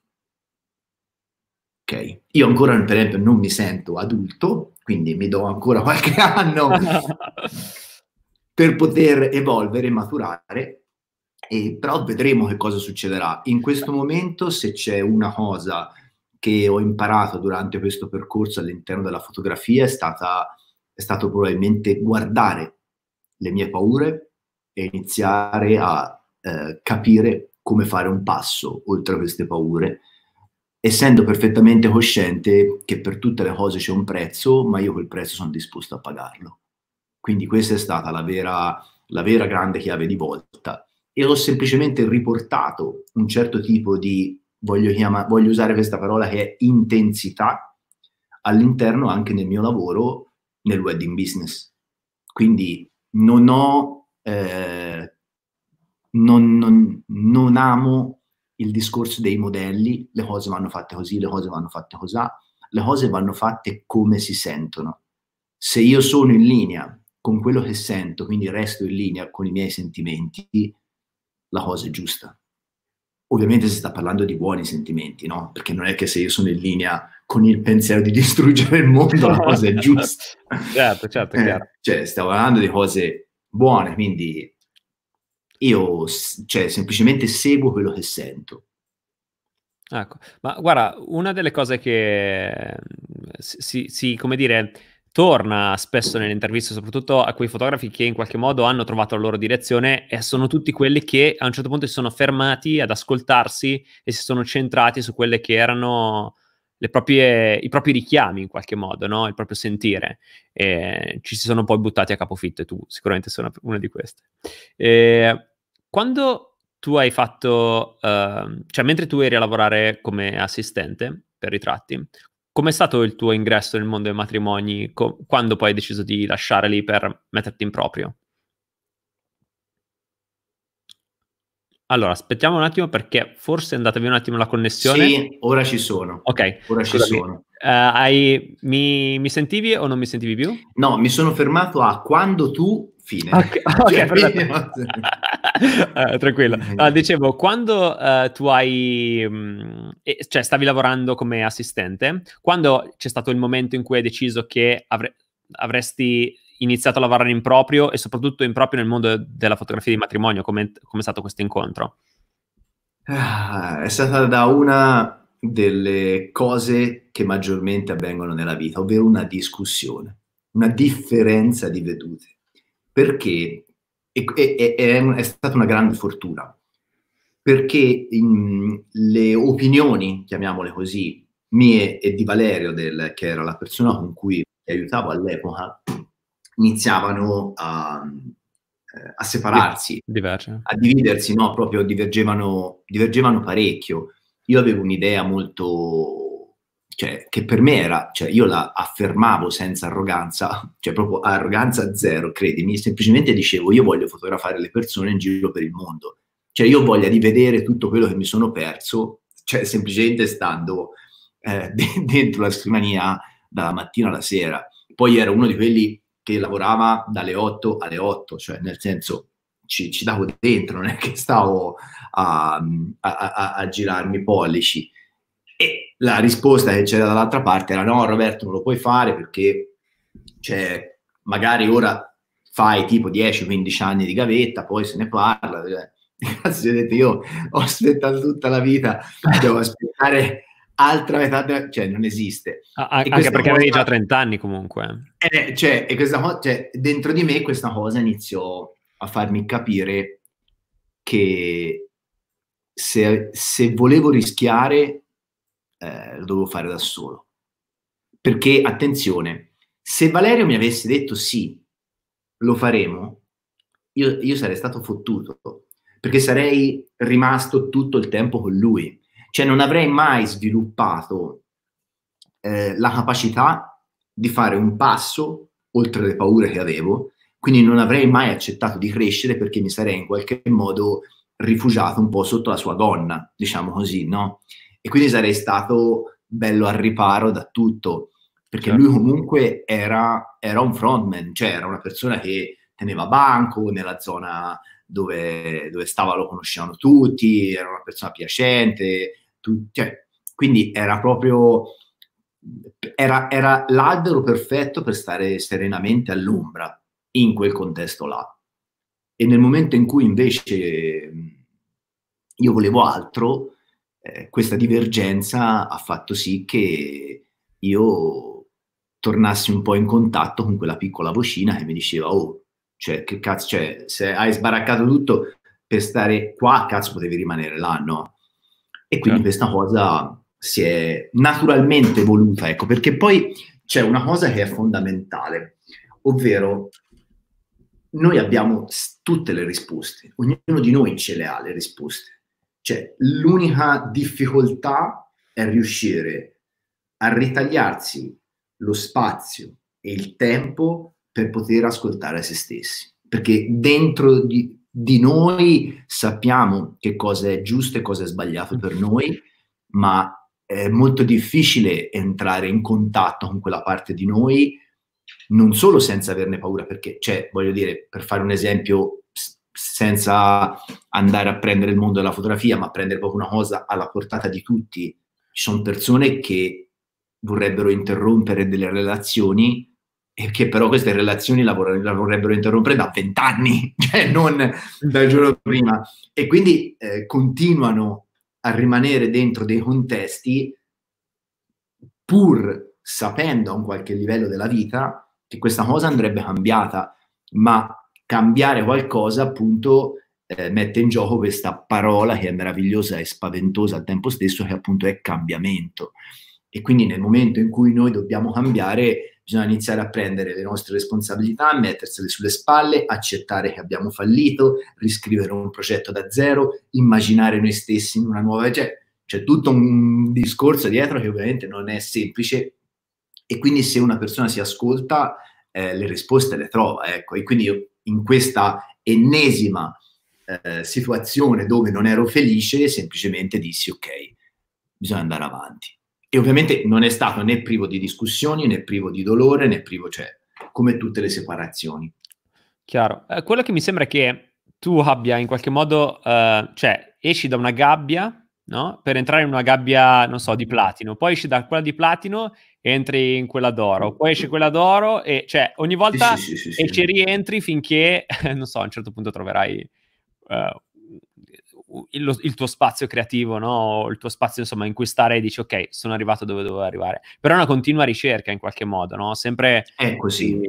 Ok? Io ancora, per esempio, non mi sento adulto, quindi mi do ancora qualche anno per poter evolvere e maturare, però vedremo che cosa succederà. In questo momento, se c'è una cosa che ho imparato durante questo percorso all'interno della fotografia, è stato probabilmente guardare le mie paure e iniziare a capire come fare un passo oltre queste paure, essendo perfettamente cosciente che per tutte le cose c'è un prezzo, ma io quel prezzo sono disposto a pagarlo. Quindi questa è stata la vera grande chiave di volta. E ho semplicemente riportato un certo tipo di, voglio usare questa parola che è intensità, all'interno anche nel mio lavoro nel wedding business. Quindi non amo il discorso dei modelli, le cose vanno fatte così, le cose vanno fatte cosà, le cose vanno fatte come si sentono. Se io sono in linea con quello che sento, quindi resto in linea con i miei sentimenti, la cosa è giusta. Ovviamente si sta parlando di buoni sentimenti, no? Perché non è che se io sono in linea con il pensiero di distruggere il mondo, la cosa è giusta. Certo, chiaro. Cioè, stiamo parlando di cose buone, quindi io semplicemente seguo quello che sento. Ecco, ma guarda, una delle cose che come dire, torna spesso nelle interviste, soprattutto a quei fotografi che in qualche modo hanno trovato la loro direzione, e sono tutti quelli che a un certo punto si sono fermati ad ascoltarsi e si sono centrati su quelle che erano i propri richiami in qualche modo, no? Il proprio sentire. E ci si sono poi buttati a capofitto, e tu sicuramente sei una di queste. Quando tu hai fatto, cioè mentre tu eri a lavorare come assistente per ritratti, com'è stato il tuo ingresso nel mondo dei matrimoni? Quando poi hai deciso di lasciare lì per metterti in proprio? Allora, aspettiamo un attimo perché forse è andata via un attimo la connessione. Sì, ora ci sono. Ok, Ora ci scusami. sono. Mi sentivi o non mi sentivi più? No, mi sono fermato a quando tu fine. Ok, perfetto. Tranquillo. Dicevo, quando tu cioè stavi lavorando come assistente, quando c'è stato il momento in cui hai deciso che avresti iniziato a lavorare in proprio, e soprattutto in proprio nel mondo della fotografia di matrimonio, com'è stato questo incontro? È stata da una delle cose che maggiormente avvengono nella vita, ovvero una discussione, una differenza di vedute, perché è stata una grande fortuna, perché le opinioni, chiamiamole così, mie e di Valerio, che era la persona con cui mi aiutavo all'epoca, iniziavano a separarsi, Diverse. a dividersi, no? Proprio divergevano parecchio. Io avevo un'idea molto, cioè, che per me era, cioè, io la affermavo senza arroganza, cioè proprio arroganza zero, credimi, semplicemente dicevo, io voglio fotografare le persone in giro per il mondo. Cioè, io ho voglia di vedere tutto quello che mi sono perso, cioè, semplicemente stando dentro la scrivania dalla mattina alla sera. Poi era uno di quelli che lavorava dalle 8 alle 8, cioè nel senso ci davo dentro, non è che stavo a girarmi i pollici. E la risposta che c'era dall'altra parte era: no, Roberto, non lo puoi fare perché cioè, magari ora fai tipo 10-15 anni di gavetta, poi se ne parla. Cazzo, io ho aspettato tutta la vita, devo aspettare altra metà, cioè non esiste. Anche perché avevi già 30 anni comunque. Cioè, e questa cosa, cioè, dentro di me questa cosa iniziò a farmi capire che se volevo rischiare, lo dovevo fare da solo. Perché, attenzione, se Valerio mi avesse detto sì, lo faremo, io sarei stato fottuto, perché sarei rimasto tutto il tempo con lui. Cioè non avrei mai sviluppato la capacità di fare un passo oltre le paure che avevo, quindi non avrei mai accettato di crescere perché mi sarei in qualche modo rifugiato un po' sotto la sua gonna, diciamo così, no? E quindi sarei stato bello al riparo da tutto, perché lui comunque era un frontman, cioè era una persona che teneva banco nella zona dove stava, lo conoscevano tutti, era una persona piacente, cioè, quindi era proprio era l'albero perfetto per stare serenamente all'ombra in quel contesto là. E nel momento in cui invece io volevo altro, questa divergenza ha fatto sì che io tornassi un po' in contatto con quella piccola vocina che mi diceva: oh, cioè, che cazzo, cioè, se hai sbaraccato tutto per stare qua, cazzo, potevi rimanere là, no? E quindi questa cosa si è naturalmente evoluta, ecco, perché poi c'è una cosa che è fondamentale, ovvero noi abbiamo tutte le risposte, ognuno di noi ce le ha le risposte. Cioè, l'unica difficoltà è riuscire a ritagliarsi lo spazio e il tempo per poter ascoltare se stessi, perché dentro di noi sappiamo che cosa è giusto e cosa è sbagliato per noi, ma è molto difficile entrare in contatto con quella parte di noi, non solo senza averne paura, perché, cioè, voglio dire, per fare un esempio, senza andare a prendere il mondo della fotografia, ma prendere proprio una cosa alla portata di tutti, ci sono persone che vorrebbero interrompere delle relazioni e che però queste relazioni la vorrebbero interrompere da 20 anni, cioè non dal giorno prima, e quindi continuano a rimanere dentro dei contesti pur sapendo a un qualche livello della vita che questa cosa andrebbe cambiata, ma cambiare qualcosa appunto mette in gioco questa parola che è meravigliosa e spaventosa al tempo stesso, che appunto è cambiamento. E quindi nel momento in cui noi dobbiamo cambiare, bisogna iniziare a prendere le nostre responsabilità, mettersele sulle spalle, accettare che abbiamo fallito, riscrivere un progetto da zero, immaginare noi stessi in una nuova... C'è tutto un discorso dietro che ovviamente non è semplice, e quindi se una persona si ascolta, le risposte le trova, ecco. E quindi io in questa ennesima situazione dove non ero felice, semplicemente dissi ok, bisogna andare avanti. E ovviamente non è stato né privo di discussioni, né privo di dolore, né privo, cioè, come tutte le separazioni. Chiaro. Quello che mi sembra è che tu abbia in qualche modo, cioè esci da una gabbia, no? Per entrare in una gabbia, non so, di platino, poi esci da quella di platino e entri in quella d'oro, poi esci quella d'oro e cioè ogni volta Sì. esci e rientri finché, non so, a un certo punto troverai il tuo spazio creativo, no? Il tuo spazio, insomma, in cui stare e dici ok, sono arrivato dove dovevo arrivare. Però è una continua ricerca in qualche modo, no? Sempre... È così.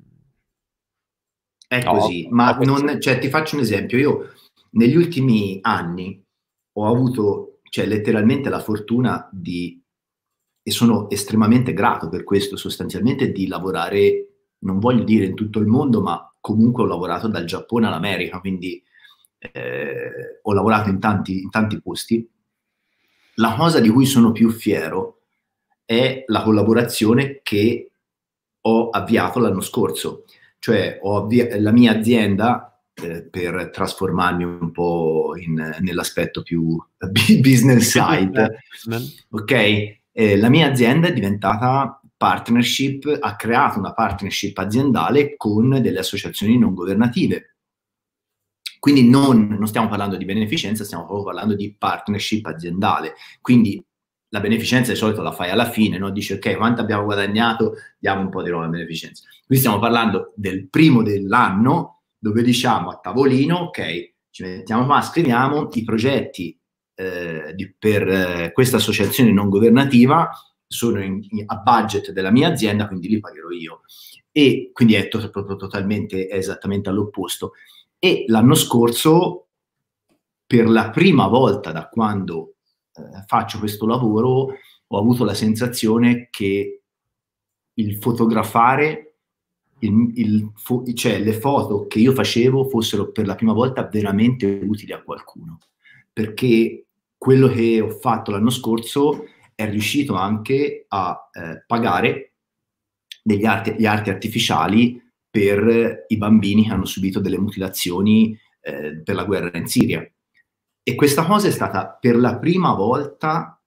È No, così, ma non, cioè, ti faccio un esempio. Io negli ultimi anni ho avuto, cioè, letteralmente la fortuna di, e sono estremamente grato per questo, sostanzialmente, di lavorare, non voglio dire in tutto il mondo, ma comunque ho lavorato dal Giappone all'America, quindi ho lavorato in tanti posti. La cosa di cui sono più fiero è la collaborazione che ho avviato l'anno scorso. Cioè la mia azienda, per trasformarmi un po' nell'aspetto più business side, ok? La mia azienda è diventata partnership, ha creato una partnership aziendale con delle associazioni non governative. Quindi non stiamo parlando di beneficenza, stiamo proprio parlando di partnership aziendale. Quindi la beneficenza di solito la fai alla fine, no? Dici ok, quanto abbiamo guadagnato, diamo un po' di roba in beneficenza. Qui stiamo parlando del primo dell'anno, dove diciamo a tavolino, ok, ci mettiamo qua, scriviamo i progetti per questa associazione non governativa, sono a budget della mia azienda, quindi li pagherò io. E quindi è proprio totalmente, è esattamente all'opposto. E l'anno scorso, per la prima volta da quando faccio questo lavoro, ho avuto la sensazione che il fotografare, cioè le foto che io facevo fossero per la prima volta veramente utili a qualcuno, perché quello che ho fatto l'anno scorso è riuscito anche a pagare gli arti artificiali per i bambini che hanno subito delle mutilazioni per la guerra in Siria. E questa cosa è stata per la prima volta,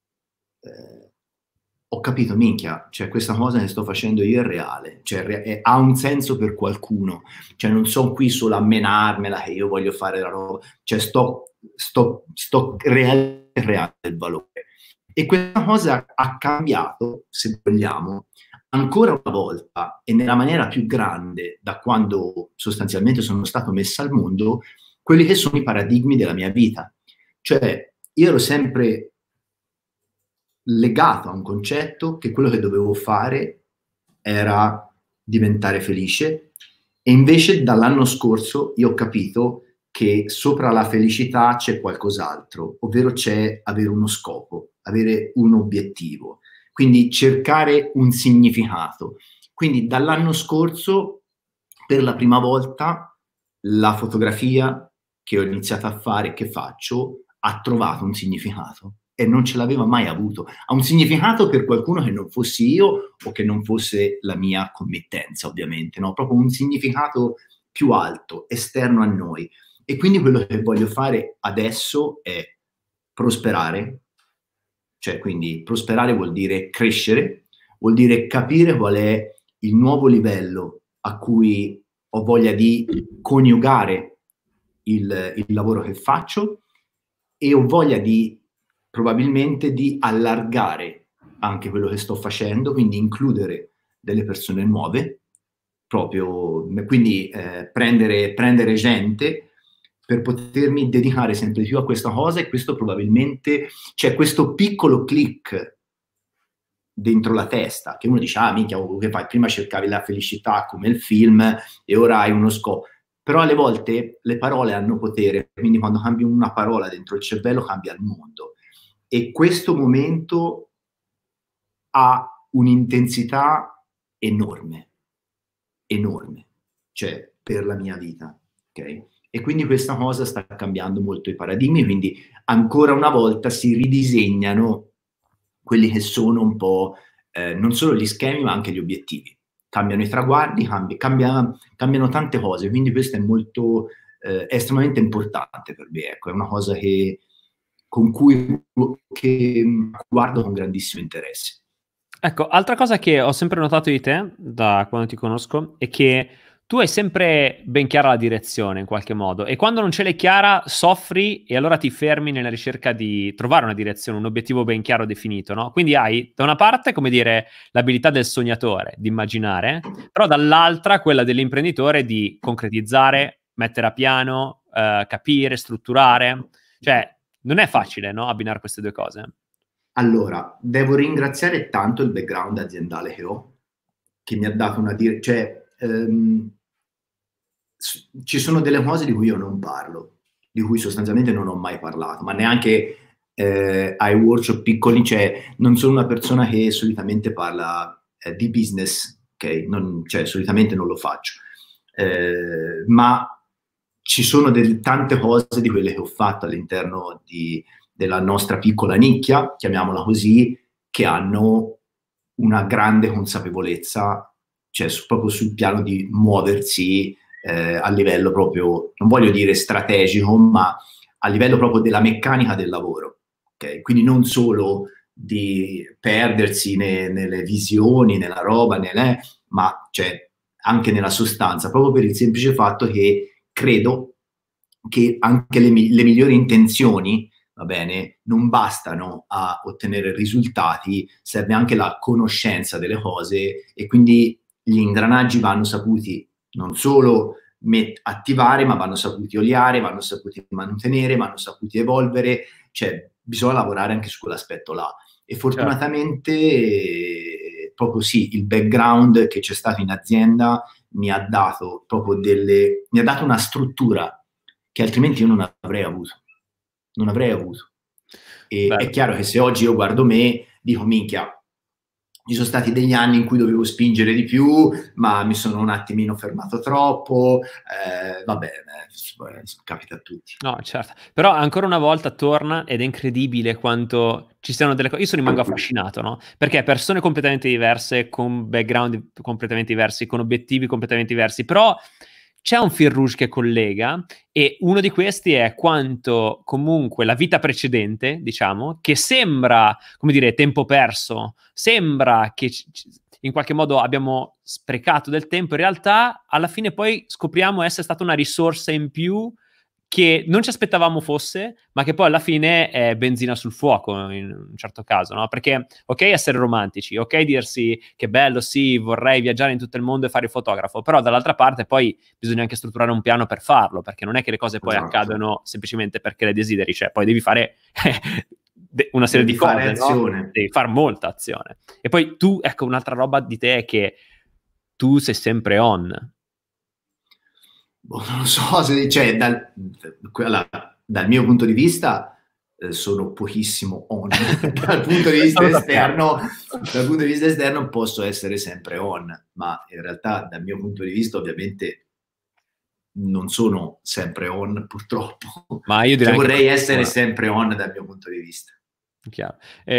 ho capito, minchia, cioè questa cosa che sto facendo io è reale, cioè ha un senso per qualcuno, cioè non sono qui solo a menarmela che io voglio fare la roba, cioè sto creando il valore. E questa cosa ha cambiato, se vogliamo, ancora una volta e nella maniera più grande da quando sostanzialmente sono stato messo al mondo, quelli che sono i paradigmi della mia vita. Cioè, io ero sempre legato a un concetto che quello che dovevo fare era diventare felice, e invece dall'anno scorso io ho capito che sopra la felicità c'è qualcos'altro, ovvero c'è avere uno scopo, avere un obiettivo, quindi cercare un significato. Quindi dall'anno scorso, per la prima volta, la fotografia che ho iniziato a fare, che faccio, ha trovato un significato e non ce l'aveva mai avuto. Ha un significato per qualcuno che non fossi io o che non fosse la mia committenza, ovviamente, no? Proprio un significato più alto, esterno a noi. E quindi quello che voglio fare adesso è prosperare, cioè quindi prosperare vuol dire crescere, vuol dire capire qual è il nuovo livello a cui ho voglia di coniugare il lavoro che faccio, e ho voglia di probabilmente di allargare anche quello che sto facendo, quindi includere delle persone nuove, proprio, quindi prendere gente per potermi dedicare sempre più a questa cosa, e questo probabilmente, c'è questo piccolo click dentro la testa, che uno dice, ah minchia, che fai? Prima cercavi la felicità come il film e ora hai uno scopo. Però alle volte le parole hanno potere, quindi quando cambi una parola dentro il cervello cambia il mondo. E questo momento ha un'intensità enorme, enorme, cioè per la mia vita, ok? E quindi questa cosa sta cambiando molto i paradigmi, quindi ancora una volta si ridisegnano quelli che sono un po' non solo gli schemi ma anche gli obiettivi. Cambiano i traguardi, cambiano tante cose, quindi questo è molto, è estremamente importante per me, ecco, è una cosa che guardo con grandissimo interesse. Ecco, altra cosa che ho sempre notato di te, da quando ti conosco, è che tu hai sempre ben chiara la direzione in qualche modo e quando non ce l'hai chiara soffri e allora ti fermi nella ricerca di trovare una direzione, un obiettivo ben chiaro definito, no? Quindi hai da una parte, come dire, l'abilità del sognatore, di immaginare, però dall'altra quella dell'imprenditore di concretizzare, mettere a piano, capire, strutturare. Cioè, non è facile, no? Abbinare queste due cose. Allora, devo ringraziare tanto il background aziendale che ho, che mi ha dato una ci sono delle cose di cui io non parlo, di cui sostanzialmente non ho mai parlato, ma neanche ai workshop piccoli, cioè non sono una persona che solitamente parla di business, ok? Cioè, solitamente non lo faccio, ma ci sono tante cose di quelle che ho fatto all'interno della nostra piccola nicchia, chiamiamola così, che hanno una grande consapevolezza, cioè proprio sul piano di muoversi a livello proprio, non voglio dire strategico, ma a livello proprio della meccanica del lavoro. Okay? Quindi non solo di perdersi nelle visioni, nella roba, ma cioè, anche nella sostanza, proprio per il semplice fatto che credo che anche le migliori intenzioni, va bene, non bastano a ottenere risultati, serve anche la conoscenza delle cose e quindi gli ingranaggi vanno saputi non solo attivare, ma vanno saputi oliare, vanno saputi mantenere, vanno saputi evolvere, cioè bisogna lavorare anche su quell'aspetto là. E fortunatamente proprio sì, il background che c'è stato in azienda mi ha dato proprio mi ha dato una struttura che altrimenti io non avrei avuto. Non avrei avuto. E è chiaro che se oggi io guardo me, dico minchia, ci sono stati degli anni in cui dovevo spingere di più, ma mi sono un attimino fermato troppo, vabbè, capita a tutti. No, certo, però ancora una volta torna ed è incredibile quanto ci siano delle cose. Io sono rimango affascinato, no? Perché persone completamente diverse, con background completamente diversi, con obiettivi completamente diversi, però c'è un fil rouge che collega e uno di questi è quanto comunque la vita precedente, diciamo, che sembra, come dire, tempo perso, sembra che in qualche modo abbiamo sprecato del tempo, in realtà alla fine poi scopriamo essere stata una risorsa in più che non ci aspettavamo fosse, ma che poi alla fine è benzina sul fuoco in un certo caso, no? Perché ok essere romantici, ok dirsi che bello, sì, vorrei viaggiare in tutto il mondo e fare il fotografo, però dall'altra parte poi bisogna anche strutturare un piano per farlo, perché non è che le cose poi accadono semplicemente perché le desideri, cioè poi devi fare una serie di cose, no? Devi fare molta azione. E poi tu, ecco, un'altra roba di te è che tu sei sempre on. Non lo so, cioè, dal mio punto di vista sono pochissimo on. Dal punto di vista esterno posso essere sempre on, ma in realtà dal mio punto di vista ovviamente non sono sempre on, purtroppo. Ma io direi vorrei essere sempre on dal mio punto di vista. Chiaro.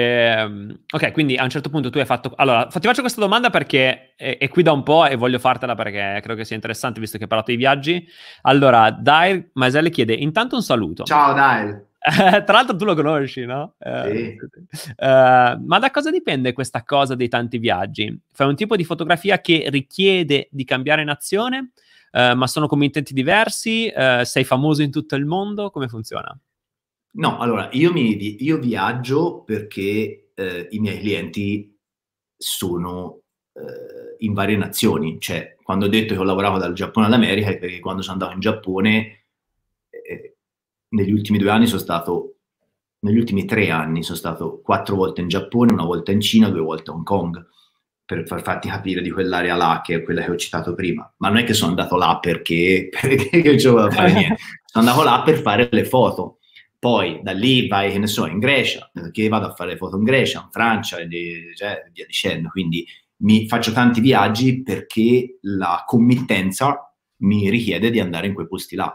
Ok, quindi a un certo punto tu hai fatto... Allora, ti faccio questa domanda perché è qui da un po' e voglio fartela perché credo che sia interessante visto che hai parlato di viaggi. Allora, Dail Maeselle chiede, intanto un saluto. Ciao Dail. Tra l'altro tu lo conosci, no? Sì. Ma da cosa dipende questa cosa dei tanti viaggi? Fai un tipo di fotografia che richiede di cambiare nazione, ma sono come intenti diversi? Sei famoso in tutto il mondo? Come funziona? No, allora, io viaggio perché i miei clienti sono in varie nazioni. Cioè, quando ho detto che ho lavorato dal Giappone all'America è perché quando sono andato in Giappone negli ultimi 2 anni sono stato negli ultimi 3 anni sono stato 4 volte in Giappone, 1 volta in Cina, 2 volte a Hong Kong, per farti capire di quell'area là, che è quella che ho citato prima. Ma non è che sono andato là perché non c'avevo da fare niente, sono andato là per fare le foto. Poi da lì vai, che ne so, in Grecia, perché vado a fare le foto in Grecia, in Francia, e via dicendo. Quindi mi faccio tanti viaggi perché la committenza mi richiede di andare in quei posti là.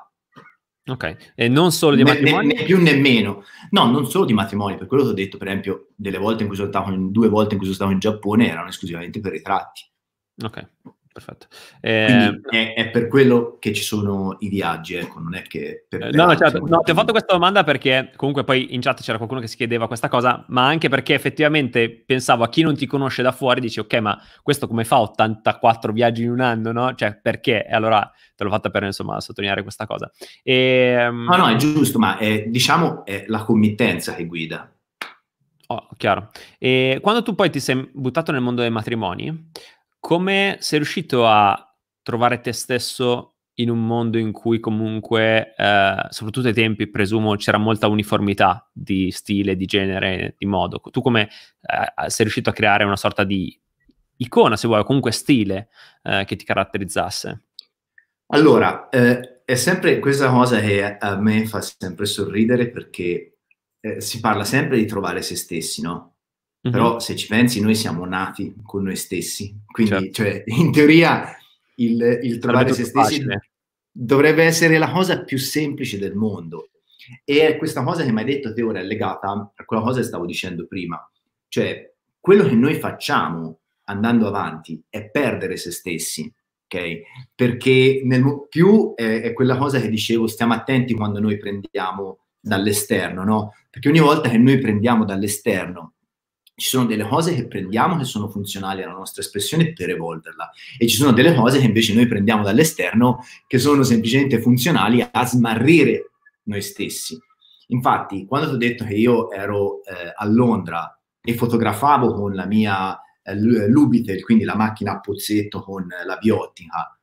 Ok, e non solo di matrimoni? Né più né meno. No, non solo di matrimoni, per quello che ho detto, per esempio, 2 volte in cui sono stato in Giappone erano esclusivamente per ritratti. Ok, perfetto. Quindi è per quello che ci sono i viaggi, ecco, non è che per No, altro. certo. No, ti ho fatto questa domanda perché comunque poi in chat c'era qualcuno che si chiedeva questa cosa, ma anche perché effettivamente pensavo a chi non ti conosce da fuori, dici ok, ma questo come fa 84 viaggi in un anno, no? Cioè, perché? E allora te l'ho fatta per, insomma, sottolineare questa cosa. No, è giusto, ma diciamo è la committenza che guida. Oh, chiaro. E quando tu poi ti sei buttato nel mondo dei matrimoni, come sei riuscito a trovare te stesso in un mondo in cui comunque, soprattutto ai tempi, presumo c'era molta uniformità di stile, di genere, di modo. Tu come sei riuscito a creare una sorta di icona, se vuoi, o comunque stile che ti caratterizzasse? Allora, è sempre questa cosa che a me fa sempre sorridere perché si parla sempre di trovare se stessi, no? Però se ci pensi noi siamo nati con noi stessi, quindi Certo. cioè, in teoria il trovare se stessi facile. dovrebbe essere la cosa più semplice del mondo. E questa cosa che mi hai detto te ora è legata a quella cosa che stavo dicendo prima. Cioè, quello che noi facciamo andando avanti è perdere se stessi, ok? Perché più è quella cosa che dicevo, stiamo attenti quando noi prendiamo dall'esterno, no? Perché ogni volta che noi prendiamo dall'esterno ci sono delle cose che prendiamo che sono funzionali alla nostra espressione per evolverla e ci sono delle cose che invece noi prendiamo dall'esterno che sono semplicemente funzionali a smarrire noi stessi. Infatti, quando ti ho detto che io ero a Londra e fotografavo con la mia Lubitel, quindi la macchina a pozzetto con la biottica,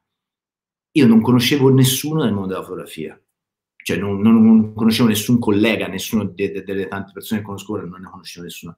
io non conoscevo nessuno nel mondo della fotografia. Cioè non conoscevo nessun collega, nessuno delle tante persone che conosco ora, non ne conoscevo nessuno.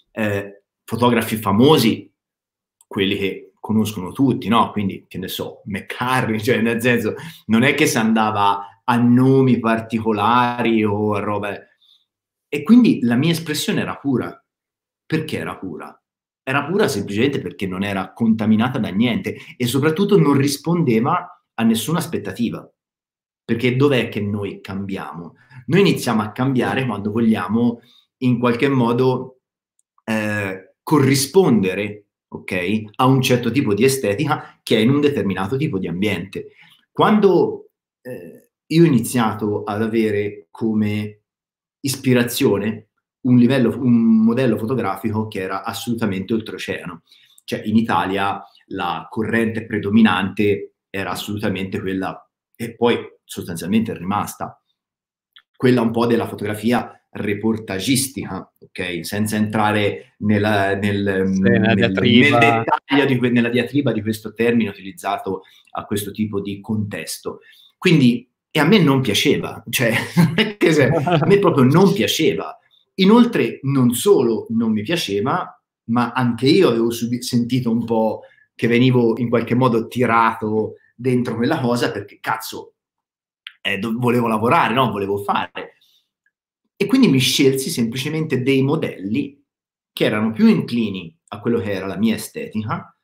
Fotografi famosi, quelli che conoscono tutti, no? Quindi, che ne so, McCartney, cioè nel senso, non è che si andava a nomi particolari o a robe. E quindi la mia espressione era pura. Perché era pura? Era pura semplicemente perché non era contaminata da niente e soprattutto non rispondeva a nessuna aspettativa. Perché dov'è che noi cambiamo? Noi iniziamo a cambiare quando vogliamo in qualche modo corrispondere, ok, a un certo tipo di estetica che è in un determinato tipo di ambiente. Quando io ho iniziato ad avere come ispirazione un modello fotografico che era assolutamente oltreoceano. Cioè in Italia la corrente predominante era assolutamente quella, e poi sostanzialmente è rimasta, quella un po' della fotografia reportagistica, ok? Senza entrare nel dettaglio, nella diatriba di questo termine utilizzato a questo tipo di contesto. Quindi, e a me non piaceva, cioè, a me proprio non piaceva. Inoltre, non solo non mi piaceva, ma anche io avevo sentito un po' che venivo in qualche modo tirato dentro quella cosa perché, cazzo, volevo lavorare, no? Volevo fare. E quindi mi scelsi semplicemente dei modelli che erano più inclini a quello che era la mia estetica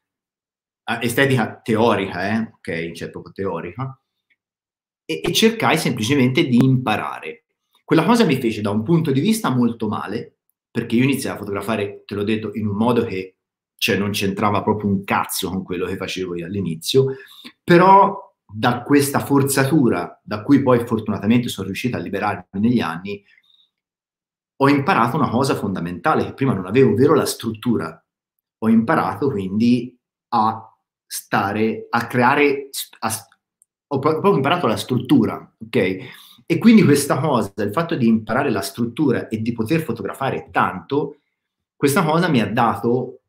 teorica, ok? Cioè proprio teorica, e cercai semplicemente di imparare. Quella cosa mi fece da un punto di vista molto male, perché io iniziai a fotografare, te l'ho detto, in un modo che cioè, non c'entrava proprio un cazzo con quello che facevo io all'inizio, però da questa forzatura, da cui poi fortunatamente sono riuscito a liberarmi negli anni, ho imparato una cosa fondamentale che prima non avevo, ovvero la struttura. Ho imparato quindi a stare, a creare, ho proprio imparato la struttura, ok? E quindi questa cosa, il fatto di imparare la struttura e di poter fotografare tanto, questa cosa mi ha dato,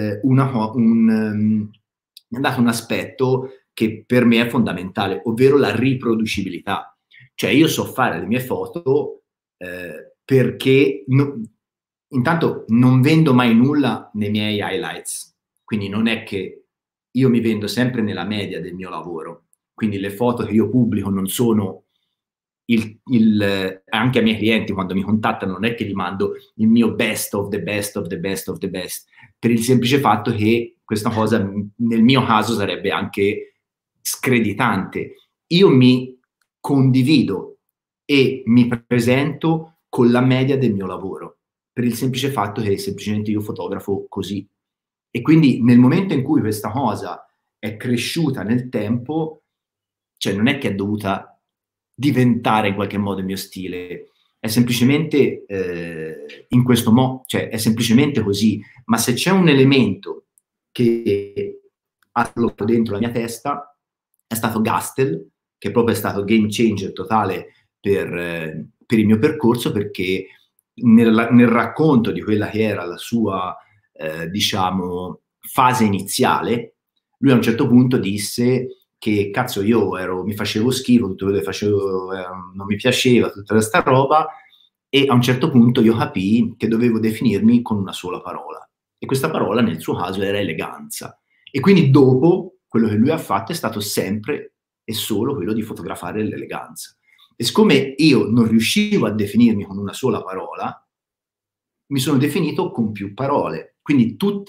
mi ha dato un aspetto che per me è fondamentale, ovvero la riproducibilità. Cioè io so fare le mie foto perché intanto non vendo mai nulla nei miei highlights, quindi non è che io mi vendo sempre nella media del mio lavoro, quindi le foto che io pubblico non sono anche ai miei clienti quando mi contattano non è che gli mando il mio best of the best of the best of the best, per il semplice fatto che questa cosa nel mio caso sarebbe anche screditante. Io mi condivido e mi presento con la media del mio lavoro, per il semplice fatto che semplicemente io fotografo così. E quindi nel momento in cui questa cosa è cresciuta nel tempo, cioè non è che è dovuta diventare in qualche modo il mio stile, è semplicemente in questo modo, cioè è semplicemente così, ma se c'è un elemento che ha dentro la mia testa è stato Gastel, che proprio è stato game changer totale per il mio percorso, perché nel racconto di quella che era la sua diciamo fase iniziale, lui a un certo punto disse che cazzo io mi facevo schifo, tutto quello che facevo non mi piaceva, tutta questa roba, e a un certo punto io capii che dovevo definirmi con una sola parola, e questa parola nel suo caso era eleganza, e quindi dopo quello che lui ha fatto è stato sempre e solo quello di fotografare l'eleganza. E siccome io non riuscivo a definirmi con una sola parola, mi sono definito con più parole, quindi tutta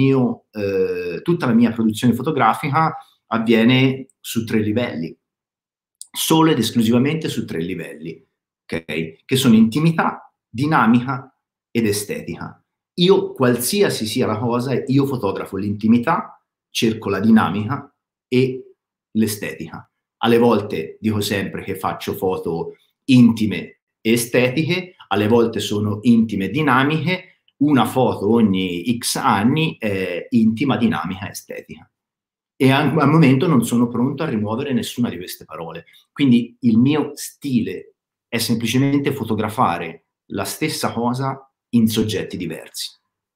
la mia produzione fotografica avviene su 3 livelli, solo ed esclusivamente su 3 livelli, ok? Che sono intimità, dinamica ed estetica. Io, qualsiasi sia la cosa, io fotografo l'intimità, cerco la dinamica e l'estetica. Alle volte dico sempre che faccio foto intime e estetiche, alle volte sono intime e dinamiche, una foto ogni X anni è intima, dinamica e estetica. E al momento non sono pronto a rimuovere nessuna di queste parole. Quindi il mio stile è semplicemente fotografare la stessa cosa in soggetti diversi.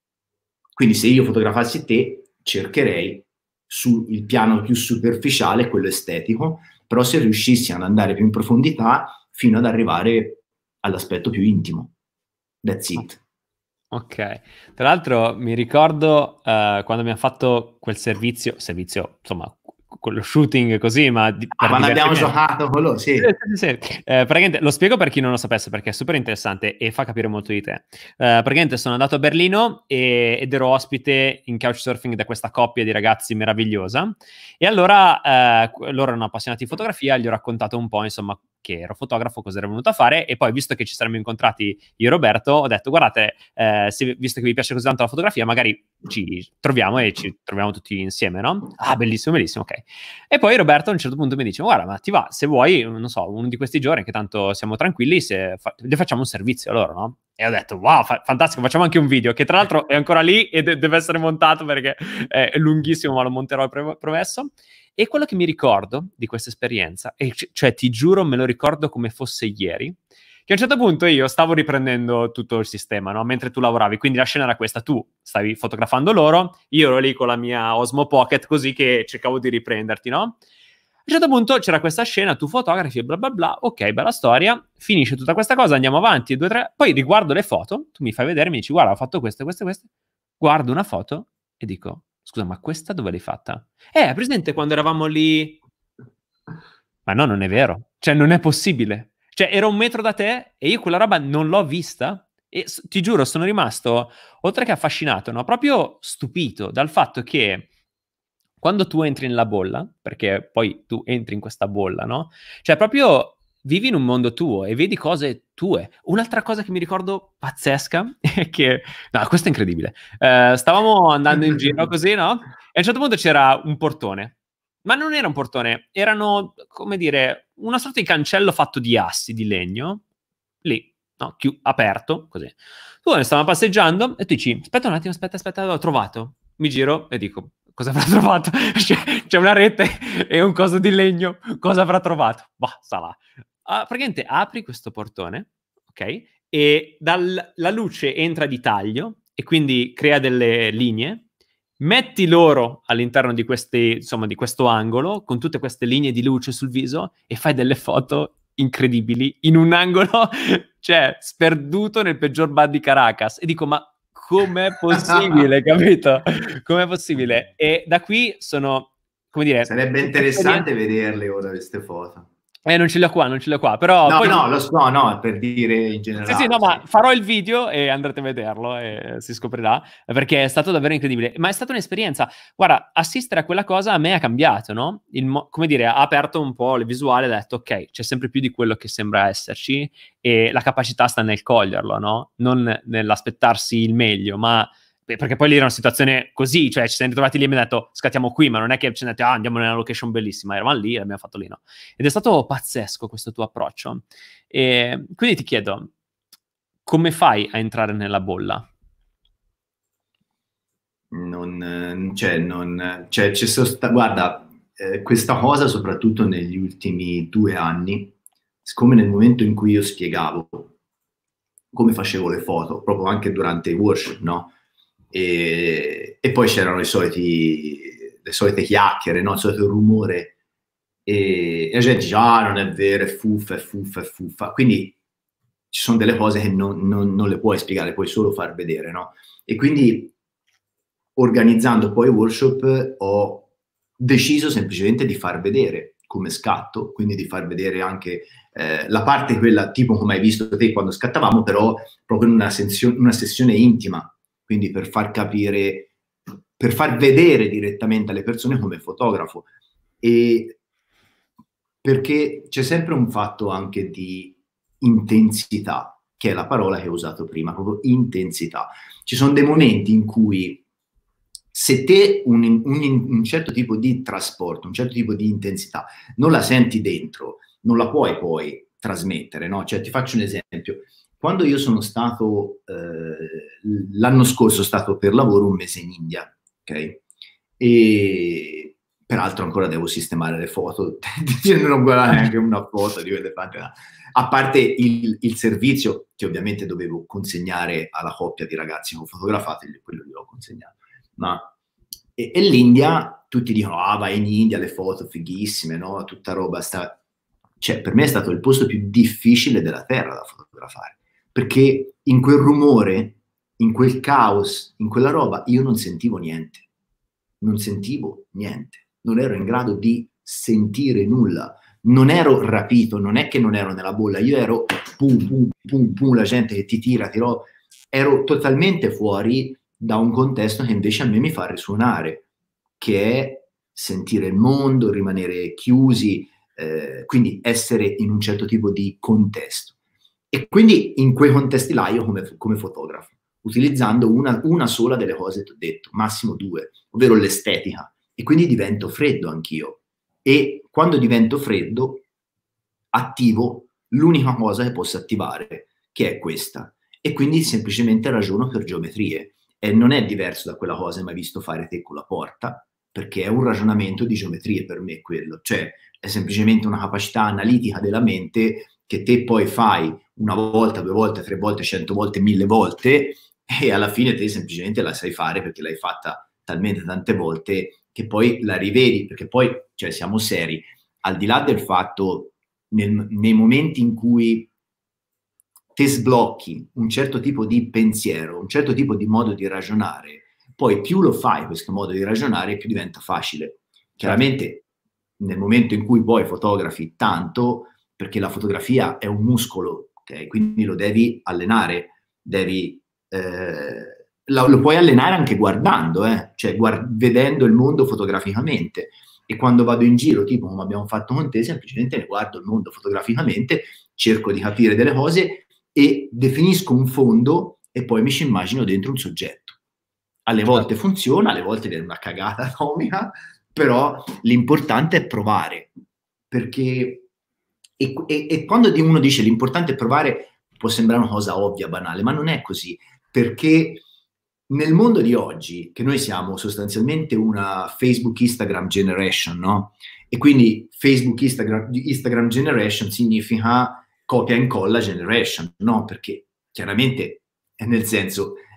Quindi se io fotografassi te, cercherei sul piano più superficiale, quello estetico, però se riuscissi ad andare più in profondità fino ad arrivare all'aspetto più intimo. That's it. Ok, tra l'altro mi ricordo quando abbiamo fatto quel servizio, insomma, quello shooting così, ma quando abbiamo giocato quello, sì. Sì. Praticamente, lo spiego per chi non lo sapesse, perché è super interessante e fa capire molto di te. Praticamente sono andato a Berlino ed ero ospite in couchsurfing da questa coppia di ragazzi meravigliosa, e allora loro erano appassionati di fotografia, gli ho raccontato un po', insomma, che ero fotografo, cosa ero venuto a fare, e poi, visto che ci saremmo incontrati io e Roberto, ho detto, guardate, visto che vi piace così tanto la fotografia, magari ci troviamo e ci troviamo tutti insieme, no? Ah, bellissimo, bellissimo, ok. E poi Roberto a un certo punto mi dice, guarda, ma ti va, se vuoi, non so, uno di questi giorni, che tanto siamo tranquilli, le facciamo un servizio a loro, no? E ho detto, wow, fantastico, facciamo anche un video, che tra l'altro è ancora lì e deve essere montato perché è lunghissimo, ma lo monterò, promesso. E quello che mi ricordo di questa esperienza, e cioè ti giuro me lo ricordo come fosse ieri, che a un certo punto io stavo riprendendo tutto il sistema, no? Mentre tu lavoravi, quindi la scena era questa, tu stavi fotografando loro, io ero lì con la mia Osmo Pocket così che cercavo di riprenderti, no? A un certo punto c'era questa scena, tu fotografi e bla bla bla, ok, bella storia, finisce tutta questa cosa, andiamo avanti, 2, 3, poi riguardo le foto, tu mi fai vedere, mi dici, guarda, ho fatto queste, guardo una foto e dico, scusa, ma questa dove l'hai fatta? Presente quando eravamo lì? Ma no, non è vero. Cioè, non è possibile. Cioè, ero 1 metro da te e io quella roba non l'ho vista. E ti giuro, sono rimasto, oltre che affascinato, no? Proprio stupito dal fatto che quando tu entri nella bolla, perché poi tu entri in questa bolla, no? Cioè, proprio vivi in un mondo tuo e vedi cose tue. Un'altra cosa che mi ricordo pazzesca è che... No, questo è incredibile. Stavamo andando in giro così, no? E a un certo punto c'era un portone. Ma non era un portone, erano, come dire, una sorta di cancello fatto di assi, di legno, lì, no? Aperto, così. Tu ne stavamo passeggiando e tu dici, aspetta un attimo, aspetta, l'ho trovato. Mi giro e dico, cosa avrà trovato? C'è una rete e un coso di legno, cosa avrà trovato? Bah, sarà. Praticamente apri questo portone, ok? E la luce entra di taglio e quindi crea delle linee. Metti loro all'interno di questi, insomma, di questo angolo, con tutte queste linee di luce sul viso, e fai delle foto incredibili in un angolo, cioè sperduto nel peggior bar di Caracas, e dico ma com'è possibile, capito? Com'è possibile? E da qui sono, come dire, Sarebbe interessante vederle ora queste foto. non ce l'ho qua, però... No, poi... no, per dire in generale. Sì, no, ma farò il video e andrete a vederlo e si scoprirà, perché è stato davvero incredibile. Ma è stata un'esperienza. Guarda, assistere a quella cosa a me ha cambiato, no? Come dire, ha aperto un po' le visuali e ha detto, ok, c'è sempre più di quello che sembra esserci e la capacità sta nel coglierlo, no? Non nell'aspettarsi il meglio, ma... perché poi lì era una situazione così, cioè ci siamo ritrovati lì e mi ha detto scattiamo qui, ma non è che ci hanno detto andiamo nella location bellissima, eravamo lì e l'abbiamo fatto lì, no? Ed è stato pazzesco questo tuo approccio. E quindi ti chiedo, come fai a entrare nella bolla? Guarda, questa cosa soprattutto negli ultimi 2 anni, siccome nel momento in cui io spiegavo come facevo le foto, proprio anche durante i workshop, no? E poi c'erano le solite chiacchiere, no? Il solito rumore, e la gente dice, ah, non è vero, è fuffa. Quindi ci sono delle cose che non le puoi spiegare, puoi solo far vedere, no? E quindi, organizzando poi i workshop, ho deciso semplicemente di far vedere come scatto, quindi di far vedere anche la parte quella, tipo come hai visto te quando scattavamo, però proprio in una sessione intima, quindi per far capire, per far vedere direttamente alle persone come fotografo. E perché c'è sempre un fatto anche di intensità, che è la parola che ho usato prima, proprio intensità. Ci sono dei momenti in cui se te un certo tipo di trasporto, un certo tipo di intensità non la senti dentro, non la puoi poi trasmettere, no? Cioè, ti faccio un esempio. Quando io sono stato, l'anno scorso, sono stato per lavoro un mese in India, ok? E peraltro ancora devo sistemare le foto, non guardare neanche una foto di quelle fatte là. A parte il servizio che ovviamente dovevo consegnare alla coppia di ragazzi che ho fotografato, quello gliel'ho consegnato. E l'India, tutti dicono, ah, vai in India, le foto fighissime, no? Tutta roba Cioè, per me è stato il posto più difficile della terra da fotografare, perché in quel rumore, in quel caos, in quella roba, io non sentivo niente. Non sentivo niente. Non ero in grado di sentire nulla. Non ero rapito, non è che non ero nella bolla, io ero pum, la gente che ti tira, ero totalmente fuori da un contesto che invece a me mi fa risuonare, che è sentire il mondo, rimanere chiusi, quindi essere in un certo tipo di contesto. E quindi in quei contesti là io come fotografo, utilizzando una sola delle cose che ti ho detto, massimo 2, ovvero l'estetica, e quindi divento freddo anch'io. E quando divento freddo, attivo l'unica cosa che posso attivare, che è questa. E quindi semplicemente ragiono per geometrie. E non è diverso da quella cosa che mi hai visto fare te con la porta, perché è un ragionamento di geometrie per me quello. Cioè, è semplicemente una capacità analitica della mente che te poi fai una volta, 2 volte, 3 volte, 100 volte, 1000 volte, e alla fine te semplicemente la sai fare perché l'hai fatta talmente tante volte che poi la rivedi, perché poi, cioè, siamo seri, al di là del fatto, nei momenti in cui te sblocchi un certo tipo di pensiero, un certo tipo di modo di ragionare, poi più lo fai questo modo di ragionare, più diventa facile. Chiaramente, nel momento in cui poi fotografi tanto, perché la fotografia è un muscolo, okay? Quindi lo devi allenare, lo puoi allenare anche guardando, cioè vedendo il mondo fotograficamente. E quando vado in giro, tipo come abbiamo fatto con te, semplicemente ne guardo il mondo fotograficamente, cerco di capire delle cose e definisco un fondo e poi mi ci immagino dentro un soggetto. Alle volte funziona, alle volte viene una cagata atomica, però l'importante è provare, perché e quando uno dice l'importante è provare può sembrare una cosa ovvia, banale, ma non è così, perché nel mondo di oggi, che noi siamo sostanzialmente una Facebook-Instagram generation, no? E quindi Facebook-Instagram generation significa copia e incolla generation, no? Perché chiaramente, nel senso,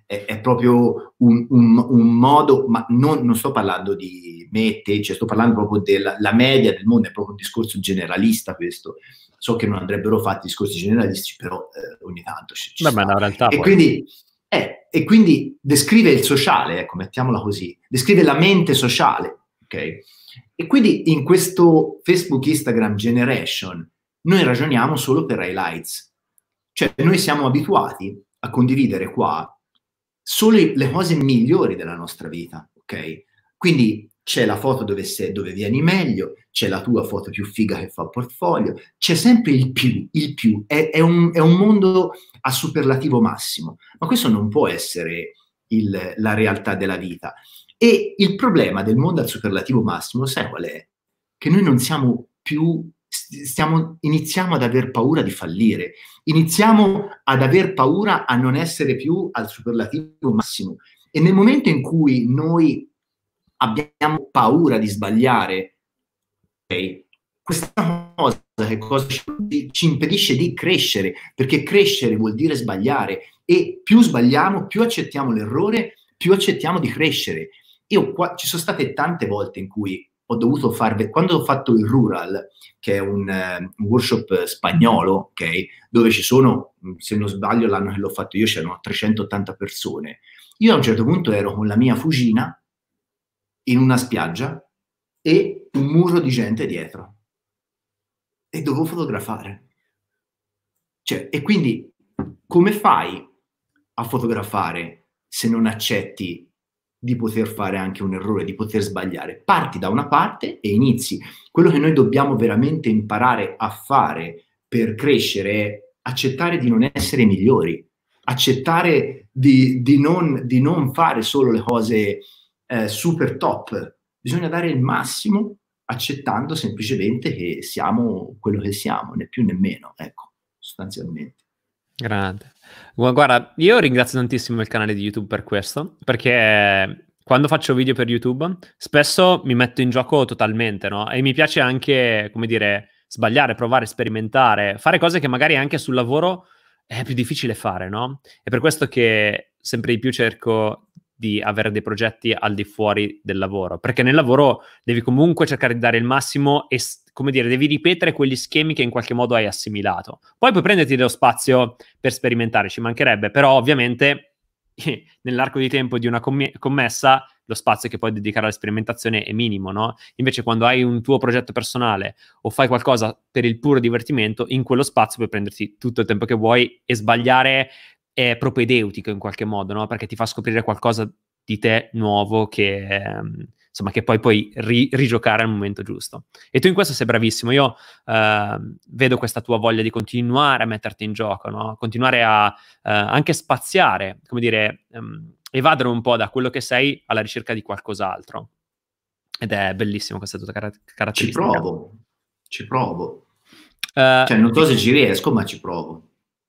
è proprio un modo, ma non sto parlando di me e te, cioè sto parlando proprio della media del mondo, è proprio un discorso generalista questo. So che non andrebbero fatti discorsi generalistici, però ogni tanto ci Beh, ma sta. in realtà E poi... quindi descrive il sociale, ecco, mettiamola così, descrive la mente sociale, ok? E quindi in questo Facebook Instagram Generation noi ragioniamo solo per highlights, cioè noi siamo abituati a condividere qua solo le cose migliori della nostra vita, ok? Quindi c'è la foto dove vieni meglio, c'è la tua foto più figa che fa portfolio, c'è sempre il più, è un mondo a superlativo massimo, ma questo non può essere la realtà della vita. E il problema del mondo al superlativo massimo, sai qual è? Che noi non siamo più, iniziamo ad aver paura di fallire, iniziamo ad aver paura a non essere più al superlativo massimo. E nel momento in cui noi abbiamo paura di sbagliare, okay, questa cosa ci impedisce di crescere, perché crescere vuol dire sbagliare, e più sbagliamo, più accettiamo l'errore, più accettiamo di crescere. Ci sono state tante volte in cui ho dovuto quando ho fatto il Rural, che è un workshop spagnolo, ok, dove ci sono, se non sbaglio l'anno che l'ho fatto io c'erano 380 persone, io a un certo punto ero con la mia Fujina in una spiaggia e un muro di gente dietro e dovevo fotografare. Cioè, e quindi come fai a fotografare se non accetti di poter fare anche un errore, di poter sbagliare? Parti da una parte e inizi. Quello che noi dobbiamo veramente imparare a fare per crescere è accettare di non essere migliori, accettare di non fare solo le cose super top. Bisogna dare il massimo accettando semplicemente che siamo quello che siamo, né più né meno, ecco, sostanzialmente. Grande. Guarda, io ringrazio tantissimo il canale di YouTube per questo, perché quando faccio video per YouTube spesso mi metto in gioco totalmente, no? E mi piace anche, come dire, sbagliare, provare, sperimentare, fare cose che magari anche sul lavoro è più difficile fare, no? È per questo che sempre di più cerco di avere dei progetti al di fuori del lavoro, perché nel lavoro devi comunque cercare di dare il massimo e, come dire, devi ripetere quegli schemi che in qualche modo hai assimilato. Poi puoi prenderti dello spazio per sperimentare, ci mancherebbe, però ovviamente nell'arco di tempo di una commessa lo spazio che puoi dedicare alla sperimentazione è minimo, no? Invece quando hai un tuo progetto personale o fai qualcosa per il puro divertimento, in quello spazio puoi prenderti tutto il tempo che vuoi e sbagliare è propedeutico in qualche modo, no? Perché ti fa scoprire qualcosa di te nuovo che, insomma, che poi puoi rigiocare al momento giusto. E tu in questo sei bravissimo. Io vedo questa tua voglia di continuare a metterti in gioco, no? Continuare a anche spaziare, come dire, evadere un po' da quello che sei alla ricerca di qualcos'altro. Ed è bellissimo questa tua caratteristica. Ci provo. Cioè, non so se ci riesco, ma ci provo.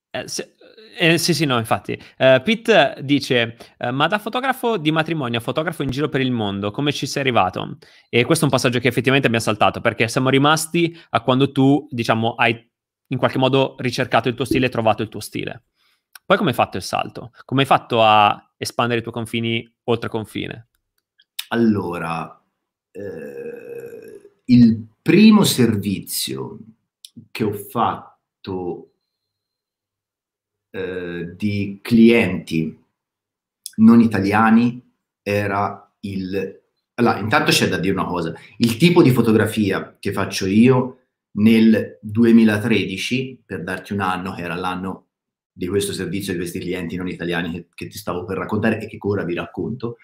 Sì, no, infatti. Pete dice, ma da fotografo di matrimonio a fotografo in giro per il mondo, come ci sei arrivato? E questo è un passaggio che effettivamente abbiamo saltato, perché siamo rimasti a quando tu, diciamo, hai in qualche modo ricercato il tuo stile e trovato il tuo stile. Poi come hai fatto il salto? Come hai fatto a espandere i tuoi confini oltre confine? Allora, il primo servizio che ho fatto di clienti non italiani era allora, intanto c'è da dire una cosa: il tipo di fotografia che faccio io nel 2013, per darti un anno, che era l'anno di questo servizio di questi clienti non italiani che ti stavo per raccontare e che ora vi racconto,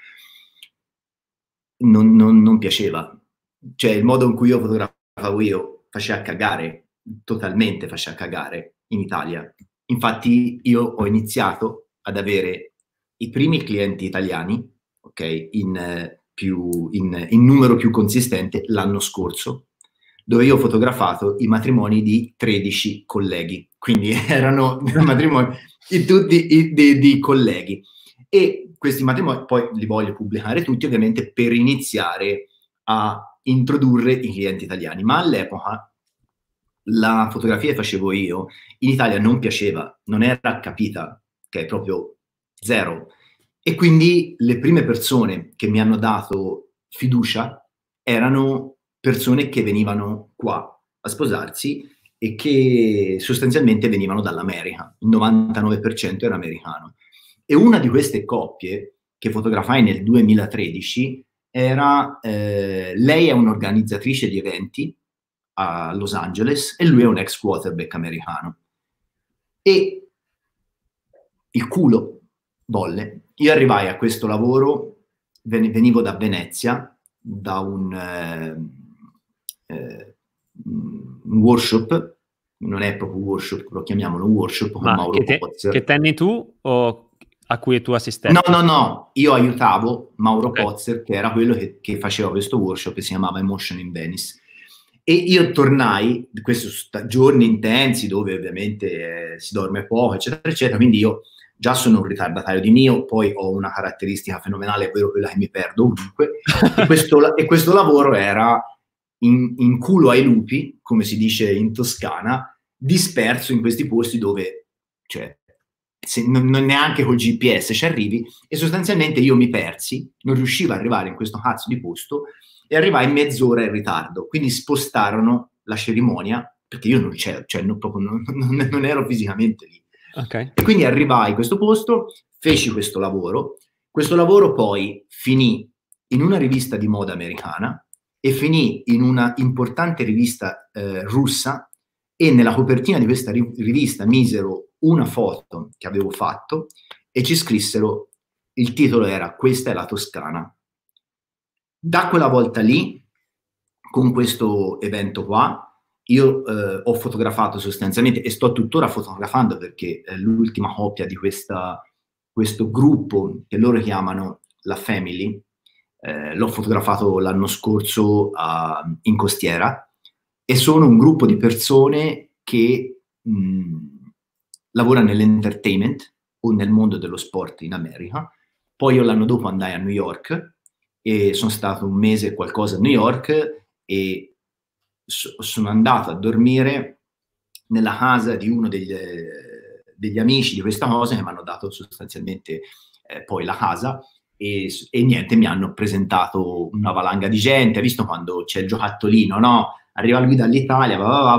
non piaceva. Cioè, il modo in cui io fotografavo io faceva cagare, totalmente faceva cagare in Italia. Infatti io ho iniziato ad avere i primi clienti italiani, ok, in numero più consistente l'anno scorso, dove io ho fotografato i matrimoni di 13 colleghi, quindi erano matrimoni tutti di colleghi. E questi matrimoni poi li voglio pubblicare tutti, ovviamente, per iniziare a introdurre i clienti italiani. Ma all'epoca la fotografia che facevo io in Italia non piaceva, non era capita, che è proprio zero. E quindi le prime persone che mi hanno dato fiducia erano persone che venivano qua a sposarsi e che sostanzialmente venivano dall'America. Il 99% era americano. E una di queste coppie che fotografai nel 2013 era, lei è un'organizzatrice di eventi a Los Angeles e lui è un ex quarterback americano. E il culo volle. Io arrivai a questo lavoro, venivo da Venezia, da un workshop, non è proprio workshop, lo chiamiamolo workshop con Mauro Pozzer. Che tenni tu o a cui tu assistevi? No, io aiutavo Mauro Pozzer, che era quello che faceva questo workshop che si chiamava Emotion in Venice. E io tornai, questi giorni intensi dove ovviamente si dorme poco, eccetera, eccetera, quindi io già sono un ritardatario di mio, poi ho una caratteristica fenomenale, ovvero quella che mi perdo ovunque, e questo lavoro era in culo ai lupi, come si dice in Toscana, disperso in questi posti dove, cioè, non neanche col GPS ci arrivi, e sostanzialmente io mi persi, non riuscivo ad arrivare in questo cazzo di posto, e arrivai mezz'ora in ritardo, quindi spostarono la cerimonia, perché io non c'ero, cioè non ero fisicamente lì. Okay. E quindi arrivai a questo posto, feci questo lavoro poi finì in una rivista di moda americana e finì in una importante rivista russa, e nella copertina di questa rivista misero una foto che avevo fatto e ci scrissero, il titolo era "Questa è la Toscana". Da quella volta lì, con questo evento qua, io ho fotografato sostanzialmente, e sto tuttora fotografando, perché l'ultima coppia di questo gruppo che loro chiamano la Family, l'ho fotografato l'anno scorso in costiera, e sono un gruppo di persone che lavora nell'entertainment o nel mondo dello sport in America. Poi io l'anno dopo andai a New York e sono stato un mese e qualcosa a New York, e sono andato a dormire nella casa di uno degli amici di questa cosa, che mi hanno dato sostanzialmente poi la casa, e niente, mi hanno presentato una valanga di gente, visto quando c'è il giocattolino, no? Arriva lui dall'Italia,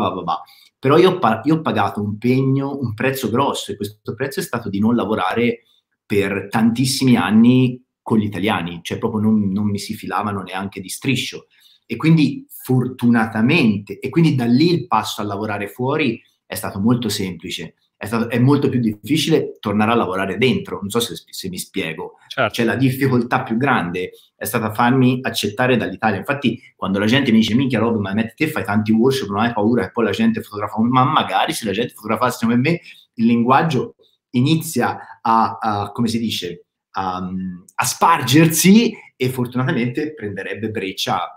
però io ho pagato un prezzo grosso, e questo prezzo è stato di non lavorare per tantissimi anni con gli italiani, cioè proprio non mi si filavano neanche di striscio. E quindi fortunatamente, e quindi da lì il passo a lavorare fuori è stato molto semplice. È molto più difficile tornare a lavorare dentro, non so se mi spiego. Certo. Cioè la difficoltà più grande è stata farmi accettare dall'Italia. Infatti quando la gente mi dice "minchia Rob, ma te fai tanti workshop, non hai paura che poi la gente fotografa", ma magari se la gente fotografasse come me, il linguaggio inizia come si dice, a spargersi, e fortunatamente prenderebbe breccia,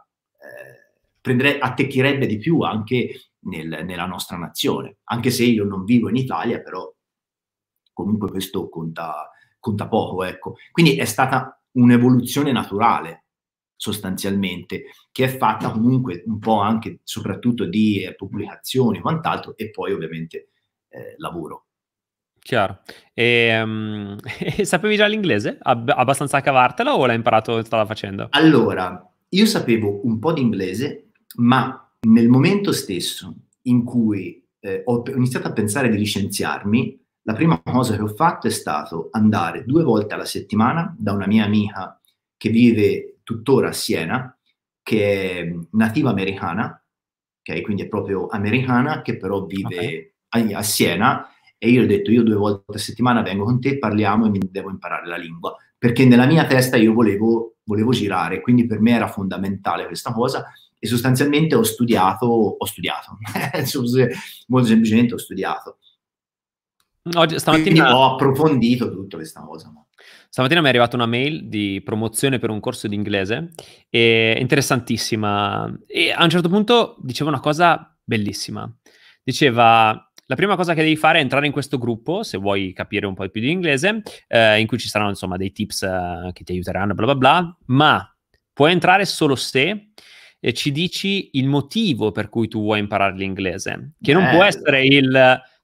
attecchirebbe di più anche nella nostra nazione, anche se io non vivo in Italia, però comunque questo conta poco, ecco. Quindi è stata un'evoluzione naturale, sostanzialmente, che è fatta comunque un po' anche soprattutto di pubblicazioni e quant'altro, e poi ovviamente lavoro. Chiaro. E sapevi già l'inglese? Abbastanza a cavartela, o l'hai imparato strada facendo? Allora, io sapevo un po' di inglese, ma nel momento stesso in cui ho iniziato a pensare di licenziarmi, la prima cosa che ho fatto è stato andare 2 volte alla settimana da una mia amica che vive tuttora a Siena, che è nativa americana, okay? Quindi è proprio americana, che però vive a Siena, e io ho detto: io 2 volte a settimana vengo con te, parliamo, e mi devo imparare la lingua, perché nella mia testa io volevo girare, quindi per me era fondamentale questa cosa, e sostanzialmente ho studiato, molto semplicemente ho studiato. Quindi ho approfondito tutta questa cosa. Stamattina mi è arrivata una mail di promozione per un corso di inglese, interessantissima, e a un certo punto diceva una cosa bellissima. Diceva: la prima cosa che devi fare è entrare in questo gruppo, se vuoi capire un po' più di inglese, in cui ci saranno insomma dei tips che ti aiuteranno, bla bla bla, ma puoi entrare solo se ci dici il motivo per cui tu vuoi imparare l'inglese, che non può essere il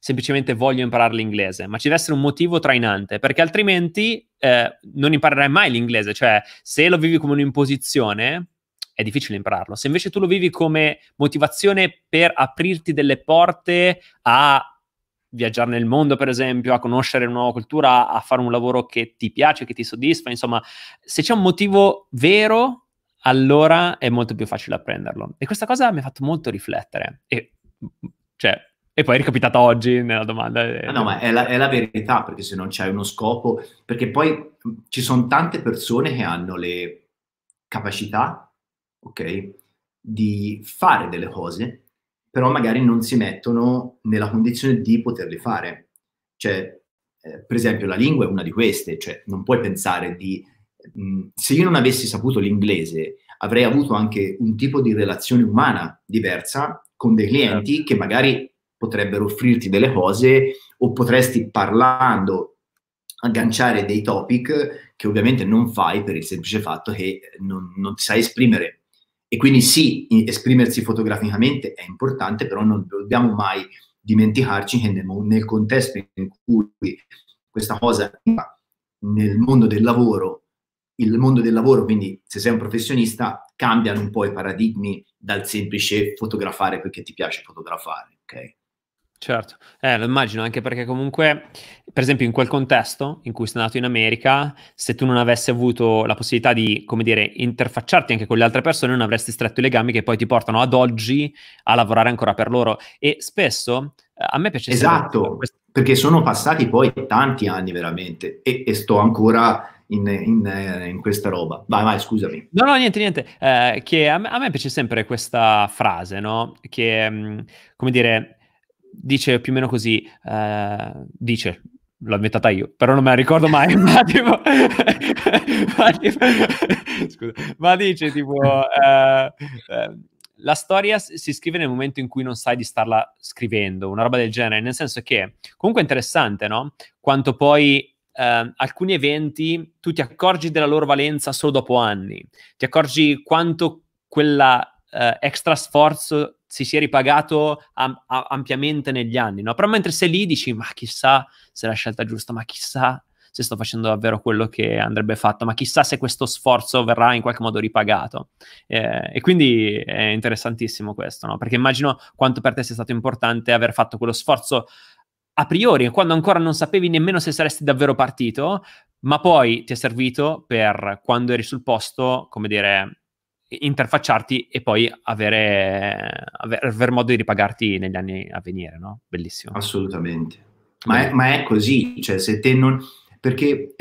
semplicemente voglio imparare l'inglese, ma ci deve essere un motivo trainante, perché altrimenti non imparerai mai l'inglese. Cioè, se lo vivi come un'imposizione, è difficile impararlo. Se invece tu lo vivi come motivazione per aprirti delle porte a viaggiare nel mondo, per esempio, a conoscere una nuova cultura, a fare un lavoro che ti piace, che ti soddisfa, insomma, se c'è un motivo vero, allora è molto più facile apprenderlo. E questa cosa mi ha fatto molto riflettere. E poi è ricapitata oggi nella domanda. No, ma è la verità, perché se non c'hai uno scopo, perché poi ci sono tante persone che hanno le capacità, ok, di fare delle cose, però magari non si mettono nella condizione di poterle fare. Cioè, per esempio, la lingua è una di queste, cioè non puoi pensare di... se io non avessi saputo l'inglese, avrei avuto anche un tipo di relazione umana diversa con dei clienti che magari potrebbero offrirti delle cose o potresti parlando agganciare dei topic che ovviamente non fai per il semplice fatto che non ti sai esprimere. E quindi sì, esprimersi fotograficamente è importante, però non dobbiamo mai dimenticarci che nel contesto in cui questa cosa nel mondo del lavoro, il mondo del lavoro, quindi se sei un professionista, cambiano un po' i paradigmi dal semplice fotografare perché ti piace fotografare, ok? Certo, lo immagino, anche perché comunque, per esempio, in quel contesto in cui sei andato in America, se tu non avessi avuto la possibilità di, come dire, interfacciarti anche con le altre persone, non avresti stretto i legami che poi ti portano ad oggi a lavorare ancora per loro. E spesso a me piace esatto, perché sono passati poi tanti anni veramente e sto ancora in questa roba. Vai, scusami. No, niente. Che a me piace sempre questa frase, no? Che, come dire, dice più o meno così, l'ho inventata io, però non me la ricordo mai, ma dice tipo, la storia si scrive nel momento in cui non sai di starla scrivendo, una roba del genere, nel senso che comunque è interessante, no? Quanto poi alcuni eventi tu ti accorgi della loro valenza solo dopo anni, ti accorgi quanto quella extra sforzo si sia ripagato ampiamente negli anni, no? Però mentre sei lì dici, ma chissà se è la scelta giusta, ma chissà se sto facendo davvero quello che andrebbe fatto, ma chissà se questo sforzo verrà in qualche modo ripagato. E quindi è interessantissimo questo, no? Perché immagino quanto per te sia stato importante aver fatto quello sforzo a priori, quando ancora non sapevi nemmeno se saresti davvero partito, ma poi ti è servito per, quando eri sul posto, come dire, interfacciarti e poi aver modo di ripagarti negli anni a venire, no? Bellissimo. Assolutamente. Ma è così, cioè se te non... perché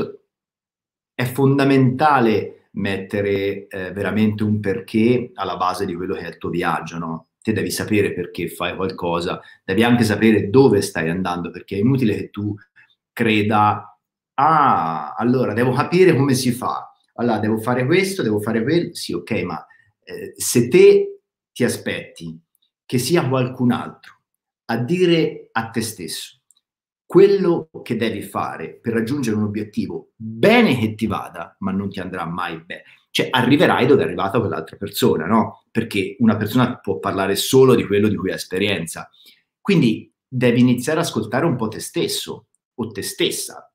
è fondamentale mettere veramente un perché alla base di quello che è il tuo viaggio, no? Te devi sapere perché fai qualcosa, devi anche sapere dove stai andando, perché è inutile che tu creda, allora devo capire come si fa, allora devo fare questo, devo fare quello, sì, ok, ma se te ti aspetti che sia qualcun altro a dire a te stesso quello che devi fare per raggiungere un obiettivo, bene che ti vada, ma non ti andrà mai bene. Cioè, arriverai dove è arrivata quell'altra persona, no? Perché una persona può parlare solo di quello di cui ha esperienza. Quindi devi iniziare ad ascoltare un po' te stesso o te stessa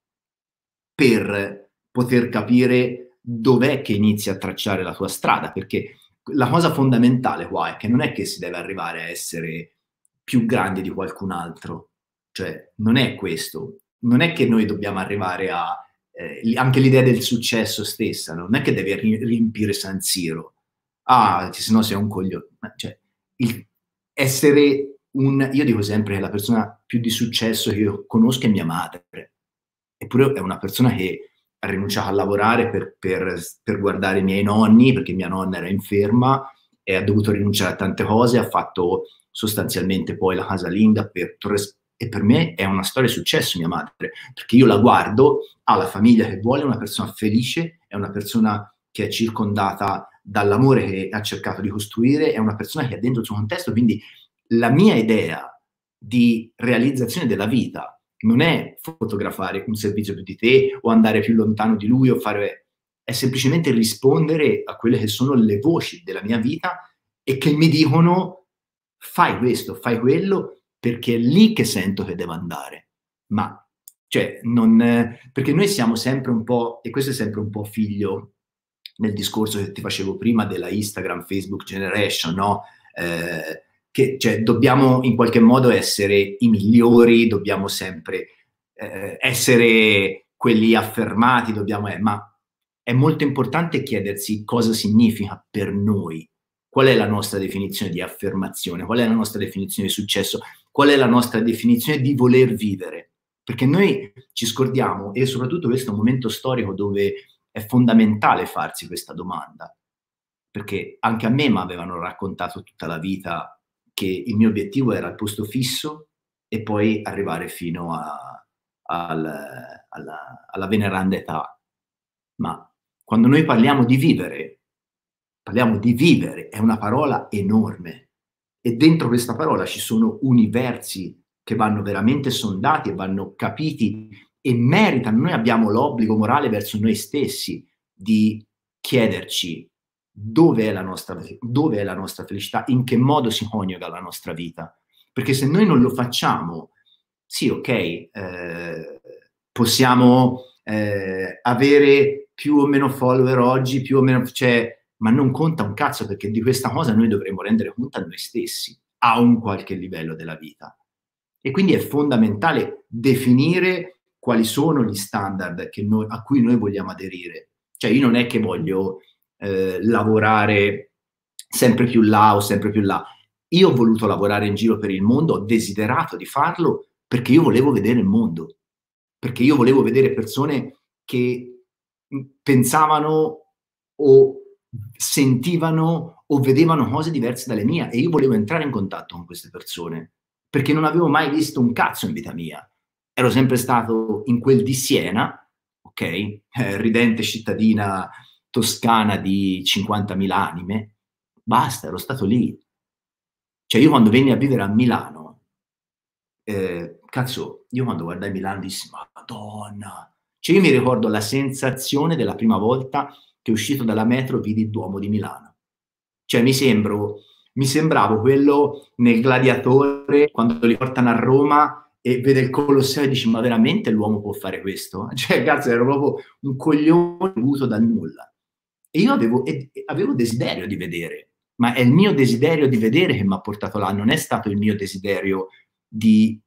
per poter capire dov'è che inizi a tracciare la tua strada, perché la cosa fondamentale qua è che non è che si deve arrivare a essere più grandi di qualcun altro. Cioè, non è questo. Non è che noi dobbiamo arrivare a... anche l'idea del successo stessa, no? Non è che devi riempire San Siro. Se no sei un coglione. Cioè, essere io dico sempre che la persona più di successo che io conosco è mia madre. Eppure è una persona che ha rinunciato a lavorare per guardare i miei nonni, perché mia nonna era inferma, e ha dovuto rinunciare a tante cose, ha fatto sostanzialmente poi la casalinga e per me è una storia di successo mia madre, perché io la guardo, ha la famiglia che vuole, è una persona felice, è una persona che è circondata dall'amore che ha cercato di costruire, è una persona che ha dentro il suo contesto, quindi la mia idea di realizzazione della vita non è fotografare un servizio più di te o andare più lontano di lui è semplicemente rispondere a quelle che sono le voci della mia vita e che mi dicono fai questo, fai quello, perché è lì che sento che devo andare. Ma, cioè, perché noi siamo sempre un po', e questo è sempre un po' figlio nel discorso che ti facevo prima della Instagram, Facebook Generation, no? Che cioè, dobbiamo in qualche modo essere i migliori, dobbiamo sempre essere quelli affermati, ma è molto importante chiedersi cosa significa per noi, qual è la nostra definizione di affermazione, qual è la nostra definizione di successo, qual è la nostra definizione di voler vivere, perché noi ci scordiamo, e soprattutto questo è un momento storico dove è fondamentale farsi questa domanda, perché anche a me mi avevano raccontato tutta la vita che il mio obiettivo era il posto fisso e poi arrivare fino alla veneranda età. Ma quando noi parliamo di vivere, è una parola enorme, e dentro questa parola ci sono universi che vanno veramente sondati e vanno capiti e meritano. Noi abbiamo l'obbligo morale verso noi stessi di chiederci dove è la nostra felicità, in che modo si coniuga la nostra vita. Perché se noi non lo facciamo, sì, ok, possiamo avere più o meno follower oggi, più o meno, cioè, ma non conta un cazzo, perché di questa cosa noi dovremmo rendere conto a noi stessi, a un qualche livello della vita. E quindi è fondamentale definire quali sono gli standard a cui noi vogliamo aderire. Cioè io non è che voglio lavorare sempre più là o sempre più là. Io ho voluto lavorare in giro per il mondo, ho desiderato di farlo perché io volevo vedere il mondo, perché io volevo vedere persone che pensavano o sentivano o vedevano cose diverse dalle mie, e io volevo entrare in contatto con queste persone, perché non avevo mai visto un cazzo in vita mia. Ero sempre stato in quel di Siena, ok? Ridente cittadina toscana di 50.000 anime, basta, ero stato lì. Cioè io quando venni a vivere a Milano, cazzo, io quando guardai Milano dissi, Madonna! Cioè io mi ricordo la sensazione della prima volta che uscito dalla metro vidi il Duomo di Milano. Cioè mi sembravo quello nel Gladiatore, quando li portano a Roma e vede il Colosseo e dici, ma veramente l'uomo può fare questo? Cioè, cazzo, ero proprio un coglione avuto dal nulla. E io avevo desiderio di vedere, ma è il mio desiderio di vedere che mi ha portato là, non è stato il mio desiderio di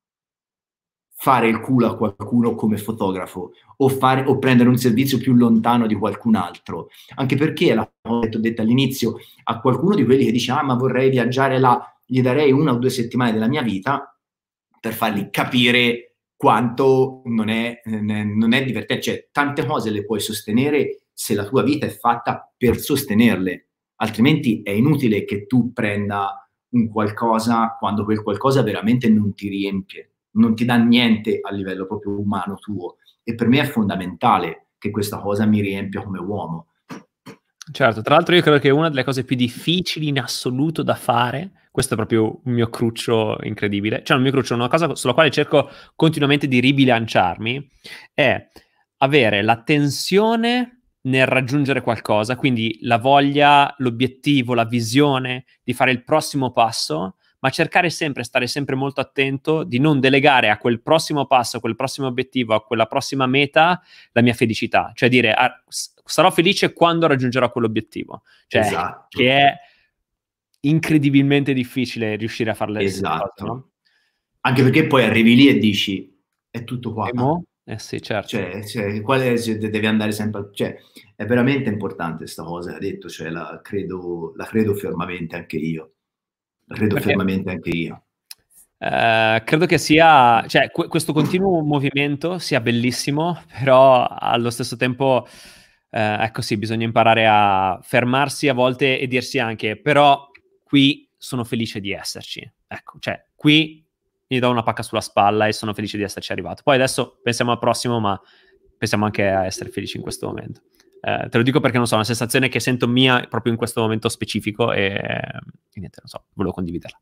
fare il culo a qualcuno come fotografo o prendere un servizio più lontano di qualcun altro, anche perché, l'ho detto all'inizio, a qualcuno di quelli che dice ma vorrei viaggiare là, gli darei 1 o 2 settimane della mia vita per fargli capire quanto non è divertente. Cioè, tante cose le puoi sostenere se la tua vita è fatta per sostenerle, altrimenti è inutile che tu prenda un qualcosa quando quel qualcosa veramente non ti riempie, non ti dà niente a livello proprio umano tuo. E per me è fondamentale che questa cosa mi riempia come uomo. Certo, tra l'altro io credo che una delle cose più difficili in assoluto da fare, questo è proprio un mio cruccio incredibile, cioè un mio cruccio, una cosa sulla quale cerco continuamente di ribilanciarmi, è avere la tensione nel raggiungere qualcosa, quindi la voglia, l'obiettivo, la visione di fare il prossimo passo, ma stare sempre molto attento di non delegare a quel prossimo passo, a quel prossimo obiettivo, a quella prossima meta, la mia felicità. Cioè dire, sarò felice quando raggiungerò quell'obiettivo. Cioè, esatto. che è incredibilmente difficile riuscire a farle esatto. cose, no? Anche perché poi arrivi lì e dici, è tutto qua. Sì, certo. Devi andare sempre. Cioè, è veramente importante questa cosa che ha detto, cioè la credo fermamente anche io. Fermamente anche io. Credo che sia, cioè, questo continuo movimento sia bellissimo, però allo stesso tempo, ecco sì, bisogna imparare a fermarsi a volte e dirsi anche, però qui sono felice di esserci. Ecco, cioè, qui mi do una pacca sulla spalla e sono felice di esserci arrivato. Poi adesso pensiamo al prossimo, ma pensiamo anche a essere felici in questo momento. Te lo dico perché non so, è una sensazione che sento mia proprio in questo momento specifico e niente, non so, volevo condividerla.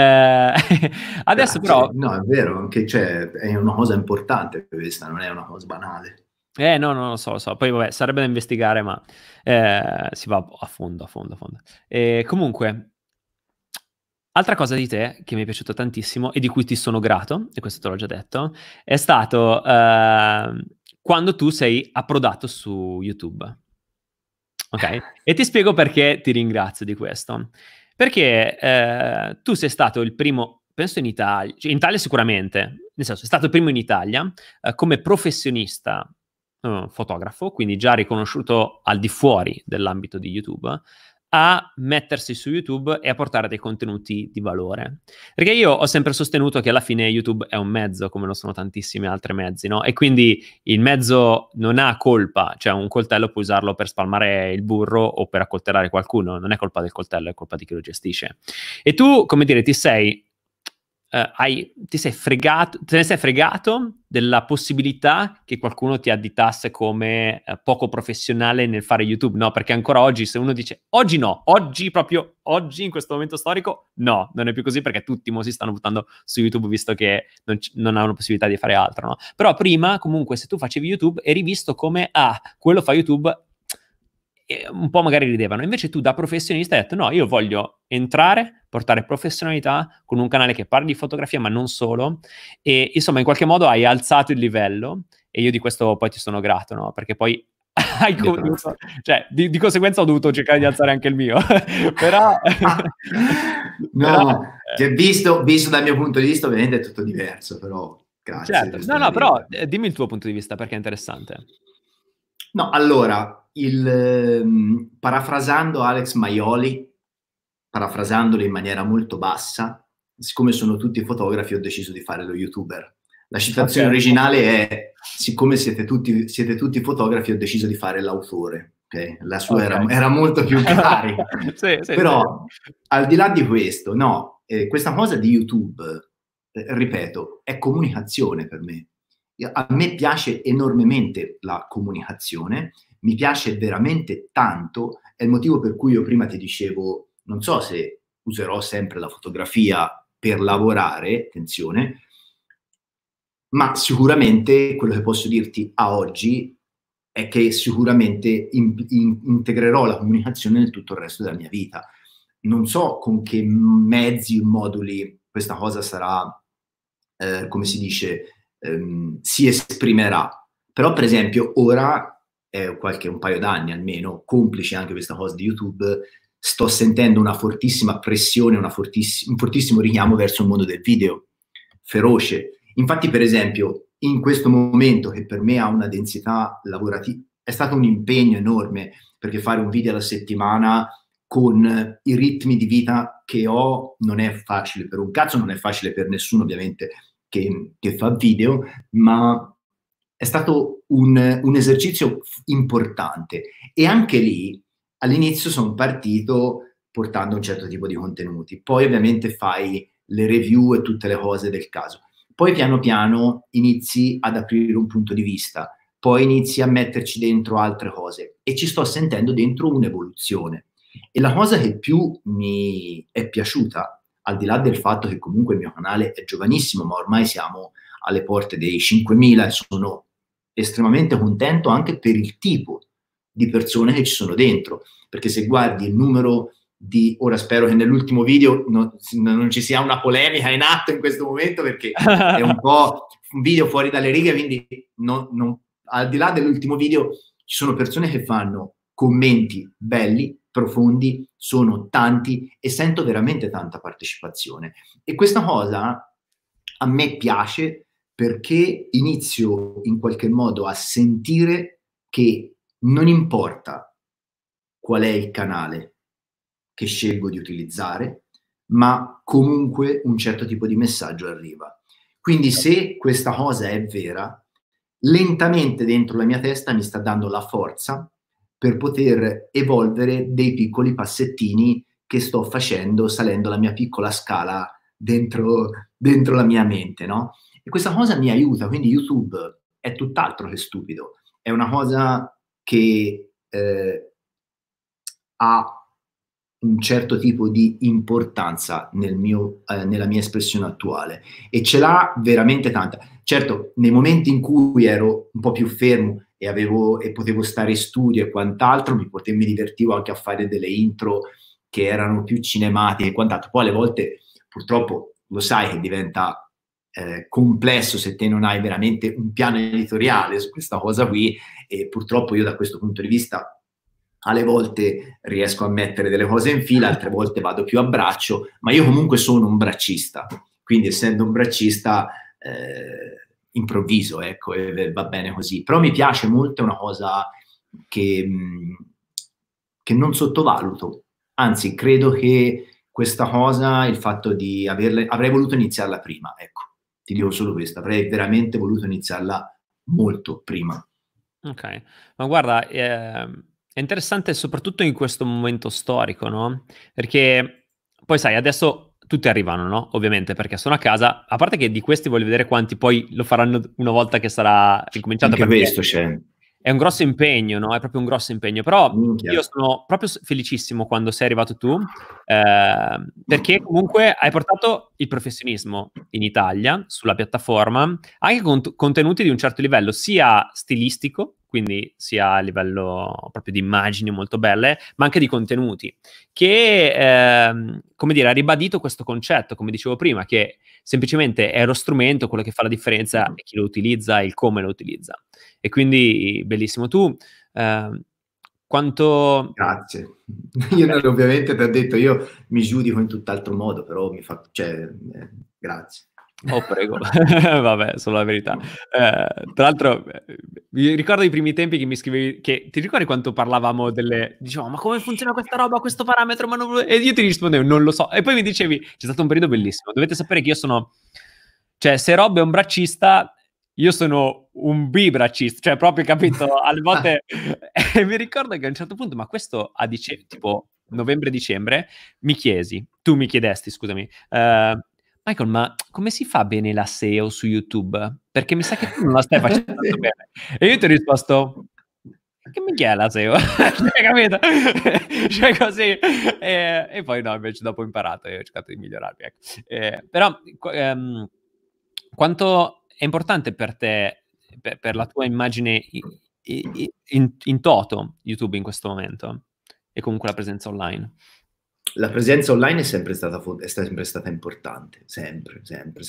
Adesso però... No, è vero, anche, cioè, è una cosa importante questa, non è una cosa banale. No, lo so. Poi vabbè, sarebbe da investigare, ma si va a fondo. Comunque, Altra cosa di te che mi è piaciuto tantissimo e di cui ti sono grato, e questo te l'ho già detto, è stato quando tu sei approdato su YouTube. Ok? E ti spiego perché ti ringrazio di questo. Perché tu sei stato il primo, penso in Italia, cioè in Italia sicuramente, nel senso, sei stato il primo in Italia come professionista fotografo, quindi già riconosciuto al di fuori dell'ambito di YouTube, a mettersi su YouTube e a portare dei contenuti di valore. Perché io ho sempre sostenuto che alla fine YouTube è un mezzo, come lo sono tantissimi altri mezzi, no? E quindi il mezzo non ha colpa, cioè un coltello puoi usarlo per spalmare il burro o per accoltellare qualcuno, non è colpa del coltello, è colpa di chi lo gestisce. E tu, come dire, te ne sei fregato della possibilità che qualcuno ti additasse come poco professionale nel fare YouTube, no? Perché ancora oggi, se uno dice oggi no, proprio oggi, in questo momento storico, no, non è più così perché tutti mo si stanno buttando su YouTube visto che non hanno possibilità di fare altro, no? Però prima, comunque, se tu facevi YouTube, eri visto come, quello fa YouTube, e un po' magari ridevano. Invece tu da professionista hai detto no, io voglio entrare, portare professionalità con un canale che parli di fotografia ma non solo, e insomma in qualche modo hai alzato il livello e io di questo poi ti sono grato, no? Perché poi cioè di conseguenza ho dovuto cercare di alzare anche il mio. Però no, cioè, visto dal mio punto di vista ovviamente è tutto diverso, però grazie. Certo, no, però dimmi il tuo punto di vista perché è interessante. No, allora, parafrasando Alex Maioli, parafrasandolo in maniera molto bassa, siccome sono tutti fotografi ho deciso di fare lo YouTuber. La citazione originale è: siccome siete tutti fotografi ho deciso di fare l'autore. Okay? La sua era molto più carica. Sì, però al di là di questo, no, questa cosa di YouTube, ripeto, è comunicazione per me. A me piace enormemente la comunicazione, mi piace veramente tanto, è il motivo per cui io prima ti dicevo, non so se userò sempre la fotografia per lavorare, attenzione, ma sicuramente quello che posso dirti a oggi è che sicuramente integrerò la comunicazione nel tutto il resto della mia vita. Non so con che mezzi, moduli questa cosa sarà, come si dice, si esprimerà. Però per esempio ora, un paio d'anni almeno, complice anche questa cosa di YouTube, sto sentendo una fortissima pressione, un fortissimo richiamo verso il mondo del video, feroce. Infatti per esempio in questo momento, che per me ha una densità lavorativa, è stato un impegno enorme, perché fare un video alla settimana con i ritmi di vita che ho non è facile per un cazzo, non è facile per nessuno ovviamente che fa video, ma è stato un esercizio importante. E anche lì all'inizio sono partito portando un certo tipo di contenuti, poi ovviamente fai le review e tutte le cose del caso, poi piano piano inizi ad aprire un punto di vista, poi inizi a metterci dentro altre cose e ci sto sentendo dentro un'evoluzione. E la cosa che più mi è piaciuta, al di là del fatto che comunque il mio canale è giovanissimo, ma ormai siamo alle porte dei 5.000 e sono estremamente contento anche per il tipo di persone che ci sono dentro, perché se guardi il numero di... Ora spero che nell'ultimo video non ci sia una polemica in atto in questo momento, perché è un po' un video fuori dalle righe, quindi al di là dell'ultimo video ci sono persone che fanno commenti belli, profondi, sono tanti e sento veramente tanta partecipazione. E questa cosa a me piace perché inizio in qualche modo a sentire che non importa qual è il canale che scelgo di utilizzare, ma comunque un certo tipo di messaggio arriva. Quindi se questa cosa è vera, lentamente dentro la mia testa mi sta dando la forza per poter evolvere dei piccoli passettini che sto facendo salendo la mia piccola scala dentro la mia mente, no? E questa cosa mi aiuta, quindi YouTube è tutt'altro che stupido, è una cosa che ha un certo tipo di importanza nella mia espressione attuale e ce l'ha veramente tanta. Certo, nei momenti in cui ero un po' più fermo e potevo stare in studio e quant'altro, mi divertivo anche a fare delle intro che erano più cinematiche e quant'altro. Poi alle volte purtroppo lo sai che diventa complesso se te non hai veramente un piano editoriale su questa cosa qui, e purtroppo io da questo punto di vista alle volte riesco a mettere delle cose in fila, altre volte vado più a braccio, ma io comunque sono un braccista, quindi essendo un braccista improvviso, ecco, e va bene così. Però mi piace molto, è una cosa che non sottovaluto, anzi credo che questa cosa, il fatto di avrei voluto iniziarla prima, ecco. Ti dico solo questo, avrei veramente voluto iniziarla molto prima. Ok, ma guarda, è interessante soprattutto in questo momento storico, no? Perché poi sai, adesso tutti arrivano, no? Ovviamente, perché sono a casa, a parte che di questi voglio vedere quanti poi lo faranno una volta che sarà ricominciato. Anche Perché questo c'è. è un grosso impegno, no? È proprio un grosso impegno. Però Minchia. io sono proprio felicissimo quando sei arrivato tu, perché comunque hai portato il professionismo in Italia, sulla piattaforma, anche con contenuti di un certo livello, sia stilistico, quindi sia a livello proprio di immagini molto belle, ma anche di contenuti, che, come dire, ha ribadito questo concetto, come dicevo prima, che semplicemente è lo strumento, quello che fa la differenza è chi lo utilizza e il come lo utilizza. E quindi bellissimo. Tu quanto... Grazie. Io ovviamente ti ho detto, io mi giudico in tutt'altro modo, però grazie. Oh, prego. Vabbè, solo la verità. Tra l'altro, mi ricordo i primi tempi che mi scrivevi, che ti ricordi quanto parlavamo dicevamo, ma come funziona questa roba, questo parametro? E io ti rispondevo, non lo so. E poi mi dicevi, c'è stato un periodo bellissimo. Dovete sapere che io sono... Cioè, se Rob è un braccista, io sono un bibraccista. Cioè, proprio, capito? Alle volte... E mi ricordo che a un certo punto, ma questo a tipo novembre-dicembre, tu mi chiedesti, scusami, Michael, ma come si fa bene la SEO su YouTube? Perché mi sa che tu non la stai facendo tanto bene. E io ti ho risposto, che minchia è la SEO? Cioè, capito? Cioè così. E poi no, invece dopo ho imparato e ho cercato di migliorarmi. Ecco. Però quanto è importante per te, per la tua immagine in toto, YouTube in questo momento? E comunque la presenza online? La presenza online è sempre stata importante, sempre.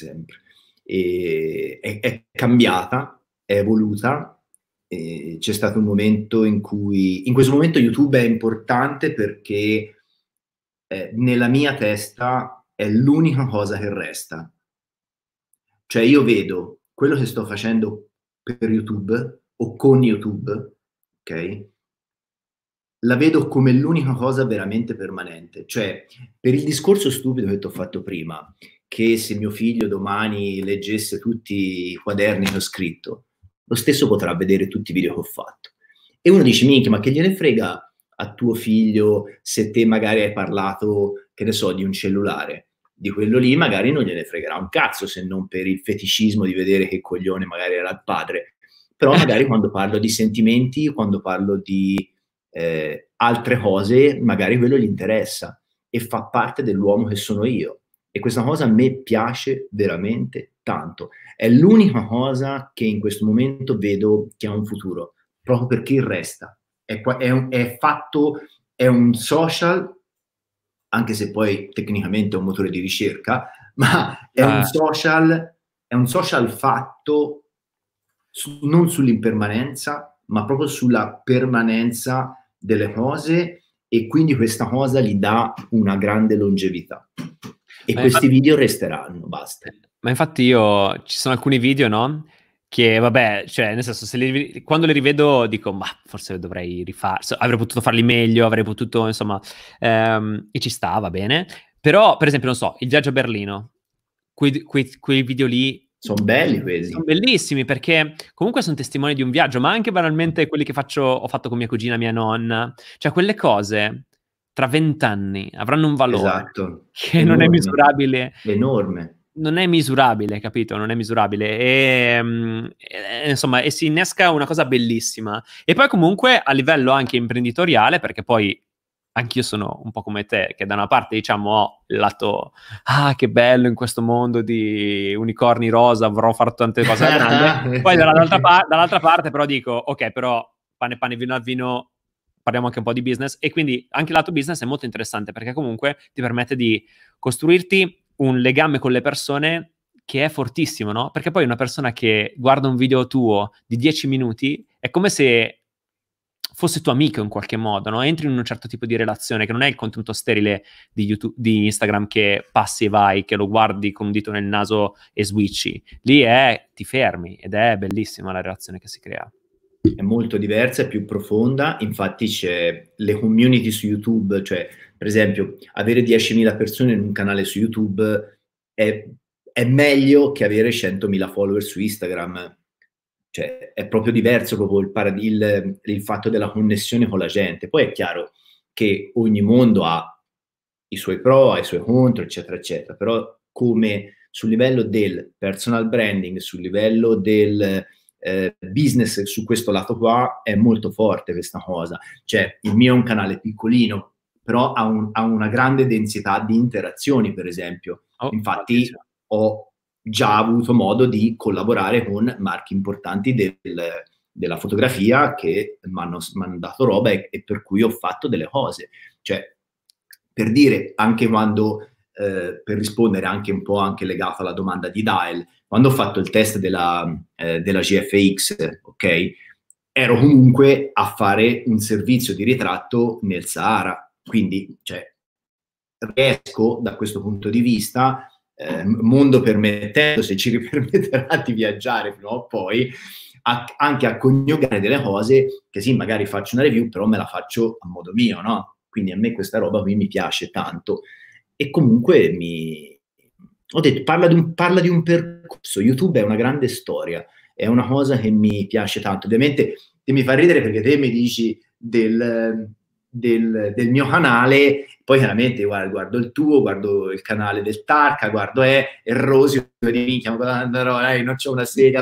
E è cambiata, è evoluta. E c'è stato un momento in questo momento YouTube è importante perché nella mia testa è l'unica cosa che resta. Cioè io vedo quello che sto facendo per YouTube o con YouTube, ok? La vedo come l'unica cosa veramente permanente. Cioè, per il discorso stupido che ti ho fatto prima, che se mio figlio domani leggesse tutti i quaderni che ho scritto, lo stesso potrà vedere tutti i video che ho fatto. E uno dice, minchia, ma che gliene frega a tuo figlio se te magari hai parlato, che ne so, di un cellulare? Di quello lì magari non gliene fregherà un cazzo, se non per il feticismo di vedere che coglione magari era il padre. Però magari quando parlo di sentimenti, quando parlo di altre cose, magari quello gli interessa e fa parte dell'uomo che sono io. E questa cosa a me piace veramente tanto. È l'unica cosa che in questo momento vedo che ha un futuro, proprio perché il resta. È un social, anche se poi tecnicamente è un motore di ricerca, ma è un social fatto non sull'impermanenza, ma proprio sulla permanenza delle cose, e quindi questa cosa gli dà una grande longevità. E questi video resteranno, basta. Ma infatti ci sono alcuni video, no? Che vabbè, cioè nel senso, quando li rivedo dico, ma forse dovrei avrei potuto farli meglio, avrei potuto, insomma, e ci sta, va bene. Però, per esempio, non so, il viaggio a Berlino, quei video lì sono belli questi. Sono bellissimi perché comunque sono testimoni di un viaggio, ma anche banalmente quelli che ho fatto con mia cugina, mia nonna. Cioè quelle cose tra 20 anni avranno un valore, esatto, che enorme. Non è misurabile. Enorme. Non è misurabile, capito? Non è misurabile. Insomma, e si innesca una cosa bellissima. E poi comunque a livello anche imprenditoriale, perché poi anch'io sono un po' come te, che da una parte, diciamo, ho il lato, che bello in questo mondo di unicorni rosa, avrò fatto tante cose grandi. Poi dall'altra parte però dico, ok, però pane pane, vino al vino, parliamo anche un po' di business. E quindi anche il lato business è molto interessante, perché comunque ti permette di costruirti un legame con le persone che è fortissimo, no? Perché poi una persona che guarda un video tuo di 10 minuti è come se fosse tuo amico in qualche modo, no? Entri in un certo tipo di relazione, che non è il contenuto sterile di YouTube, di Instagram, che passi e vai, che lo guardi con un dito nel naso e switchi. Lì ti fermi, ed è bellissima la relazione che si crea. È molto diversa, è più profonda, infatti c'è le community su YouTube, cioè per esempio avere 10.000 persone in un canale su YouTube è meglio che avere 100.000 follower su Instagram. Cioè, è proprio diverso proprio il fatto della connessione con la gente. Poi è chiaro che ogni mondo ha i suoi pro, ha i suoi contro, eccetera, eccetera. Però come sul livello del personal branding, sul livello del business, su questo lato qua, è molto forte questa cosa. Cioè, il mio è un canale piccolino, però ha una grande densità di interazioni, per esempio. Infatti, ho già avuto modo di collaborare con marchi importanti della fotografia che mi hanno dato roba e per cui ho fatto delle cose. Cioè, per dire, anche quando, per rispondere anche un po' anche legato alla domanda di Dial, quando ho fatto il test della GFX, ok, ero comunque a fare un servizio di ritratto nel Sahara, quindi cioè, riesco da questo punto di vista, mondo permettendo, se ci permetterà di viaggiare prima o poi, anche a coniugare delle cose che sì, magari faccio una review, però me la faccio a modo mio, no? Quindi a me questa roba qui mi piace tanto. E comunque ho detto, parla di un percorso. YouTube è una grande storia, è una cosa che mi piace tanto. Ovviamente te mi fa ridere perché te mi dici del mio canale, poi chiaramente guardo il tuo, guardo il canale del Tarca, guardo Errosio, di minchia, non c'è una sega,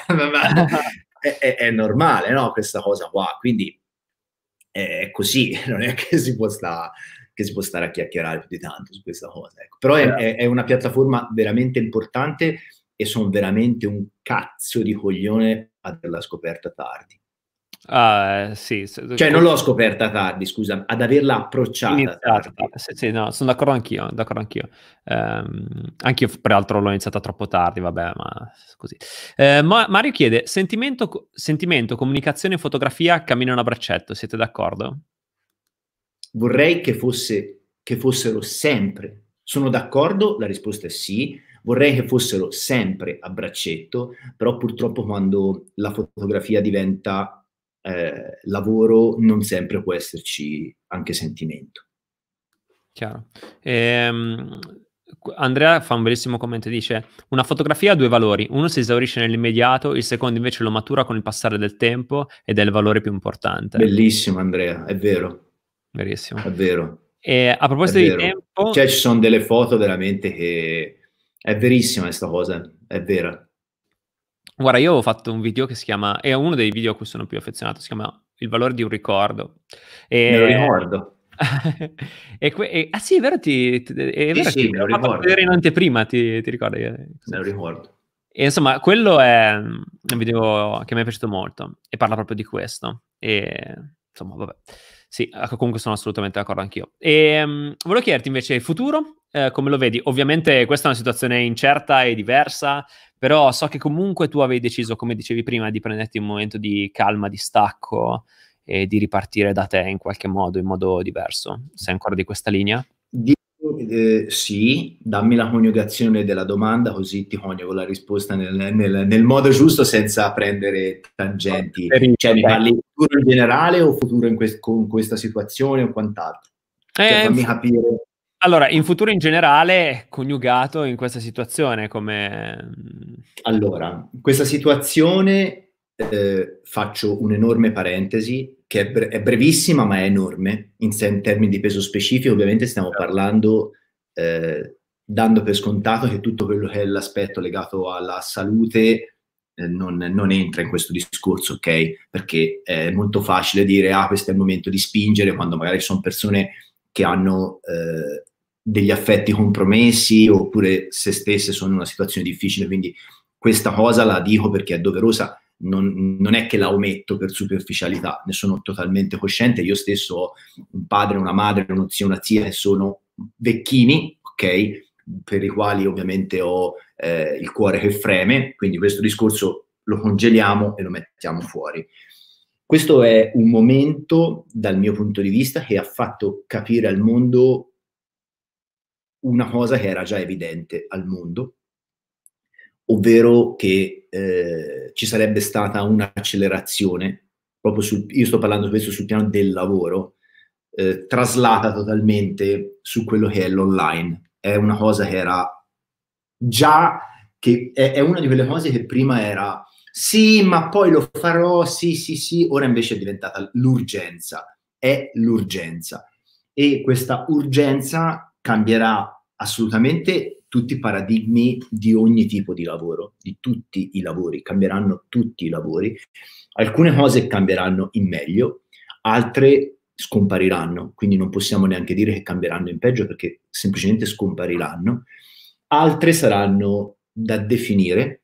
è normale, no? Questa cosa qua, quindi è così, non è che si può stare a chiacchierare più di tanto su questa cosa, ecco. Però è una piattaforma veramente importante e sono veramente un cazzo di coglione ad averla scoperta tardi. Sì, cioè non l'ho scoperta tardi, scusa, ad averla approcciata tardi. Sì, no, sono d'accordo anch'io. Anch'io peraltro l'ho iniziata troppo tardi, vabbè, ma così. Mario chiede, sentimento, comunicazione e fotografia camminano a braccetto, siete d'accordo? Vorrei che fossero sempre. Sono d'accordo, la risposta è sì. Vorrei che fossero sempre a braccetto, però purtroppo quando la fotografia diventa lavoro non sempre può esserci anche sentimento. Chiaro. Andrea fa un bellissimo commento, dice: una fotografia ha due valori, uno si esaurisce nell'immediato, il secondo invece lo matura con il passare del tempo ed è il valore più importante. Bellissimo Andrea, è vero. Verissimo. È vero. E a proposito di tempo, cioè ci sono delle foto veramente che è verissima questa cosa, è vera. Guarda, io ho fatto un video che si chiama, è uno dei video a cui sono più affezionato, si chiama Il valore di un ricordo. Me lo ricordo. Sì, è vero, è vero, sì, me lo ricordo. vedere in anteprima, ti ricordi? Me lo ricordo. E insomma, quello è un video che mi è piaciuto molto e parla proprio di questo. E insomma, vabbè. Sì, comunque sono assolutamente d'accordo anch'io. E volevo chiederti invece il futuro, come lo vedi? Ovviamente questa è una situazione incerta e diversa, però so che comunque tu avevi deciso, come dicevi prima, di prenderti un momento di calma, di stacco e di ripartire da te in qualche modo, in modo diverso. Sei ancora di questa linea? Sì, dammi la coniugazione della domanda così ti coniugo la risposta nel modo giusto senza prendere tangenti. Cioè mi parli futuro in generale o futuro con questa situazione o quant'altro? Cioè, fammi capire. Allora, in futuro in generale, coniugato in questa situazione come... Allora, in questa situazione faccio un'enorme parentesi che è brevissima ma è enorme in termini di peso specifico. Ovviamente stiamo parlando dando per scontato che tutto quello che è l'aspetto legato alla salute non entra in questo discorso, ok? Perché è molto facile dire questo è il momento di spingere quando magari sono persone che hanno degli affetti compromessi oppure se stesse sono in una situazione difficile, quindi questa cosa la dico perché è doverosa. Non è che la ometto per superficialità, ne sono totalmente cosciente. Io stesso ho un padre, una madre, uno zio, una zia che sono vecchini, ok? per i quali ovviamente ho il cuore che freme, quindi questo discorso lo congeliamo e lo mettiamo fuori. Questo è un momento, dal mio punto di vista, che ha fatto capire al mondo una cosa che era già evidente al mondo, ovvero che ci sarebbe stata un'accelerazione, proprio io sto parlando questo sul piano del lavoro, traslata totalmente su quello che è l'online. È una cosa che era già, che è una di quelle cose che prima era sì, ma poi lo farò, sì, ora invece è diventata l'urgenza, è l'urgenza. E questa urgenza cambierà assolutamente tutti i paradigmi di ogni tipo di lavoro, di tutti i lavori, cambieranno tutti i lavori. Alcune cose cambieranno in meglio, altre scompariranno, quindi non possiamo neanche dire che cambieranno in peggio perché semplicemente scompariranno. Altre saranno da definire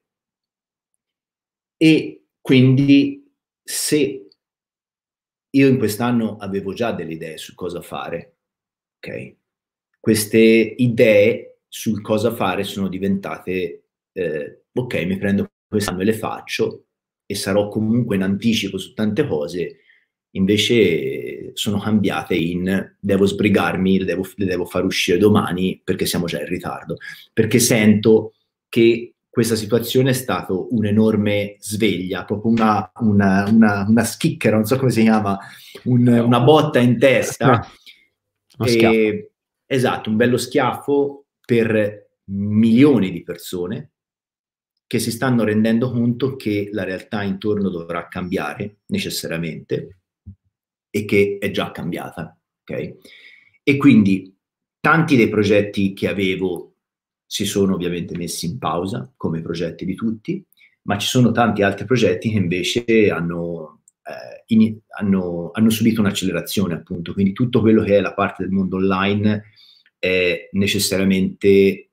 e quindi se io in quest'anno avevo già delle idee su cosa fare, ok? Queste idee sul cosa fare sono diventate, ok, mi prendo quest'anno e le faccio e sarò comunque in anticipo su tante cose, invece sono cambiate in devo sbrigarmi, le devo far uscire domani perché siamo già in ritardo, perché sento che questa situazione è stato un'enorme sveglia, proprio una schicchera, non so come si chiama, una botta in testa. Esatto, un bello schiaffo per milioni di persone che si stanno rendendo conto che la realtà intorno dovrà cambiare necessariamente e che è già cambiata, ok? E quindi tanti dei progetti che avevo si sono ovviamente messi in pausa, come i progetti di tutti, ma ci sono tanti altri progetti che invece hanno subito un'accelerazione, appunto. Quindi tutto quello che è la parte del mondo online è necessariamente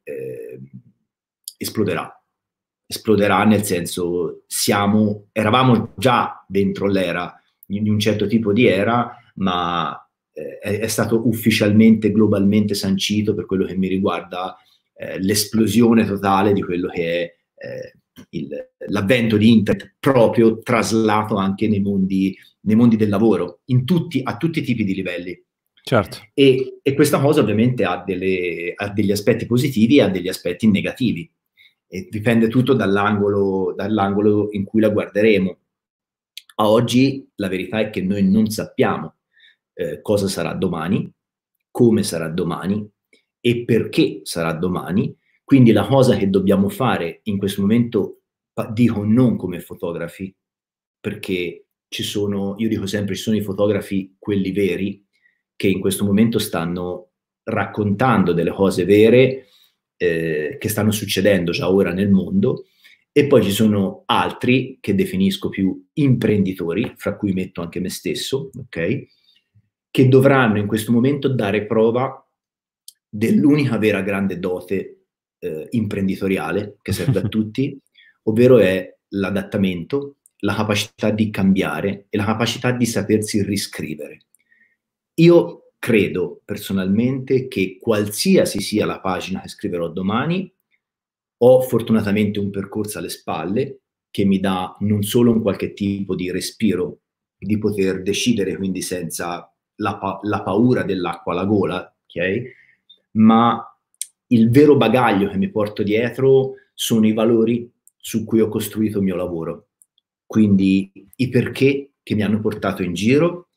esploderà, nel senso eravamo già dentro l'era di un certo tipo di era, ma è stato ufficialmente, globalmente sancito, per quello che mi riguarda, l'esplosione totale di quello che è l'avvento di internet, proprio traslato anche nei mondi del lavoro, a tutti i tipi di livelli. Certo. E questa cosa ovviamente ha degli aspetti positivi e ha degli aspetti negativi. E dipende tutto dall'angolo in cui la guarderemo. A oggi la verità è che noi non sappiamo cosa sarà domani, come sarà domani e perché sarà domani. Quindi la cosa che dobbiamo fare in questo momento, dico non come fotografi, perché io dico sempre, ci sono i fotografi, quelli veri, che in questo momento stanno raccontando delle cose vere che stanno succedendo già ora nel mondo, e poi ci sono altri che definisco più imprenditori, fra cui metto anche me stesso, ok? Che dovranno in questo momento dare prova dell'unica vera grande dote imprenditoriale che serve a tutti, ovvero è l'adattamento, la capacità di cambiare e la capacità di sapersi riscrivere. Io credo personalmente che qualsiasi sia la pagina che scriverò domani, ho fortunatamente un percorso alle spalle che mi dà non solo un qualche tipo di respiro, di poter decidere quindi senza la paura dell'acqua alla gola, ok? Ma il vero bagaglio che mi porto dietro sono i valori su cui ho costruito il mio lavoro. Quindi i perché che mi hanno portato in giro,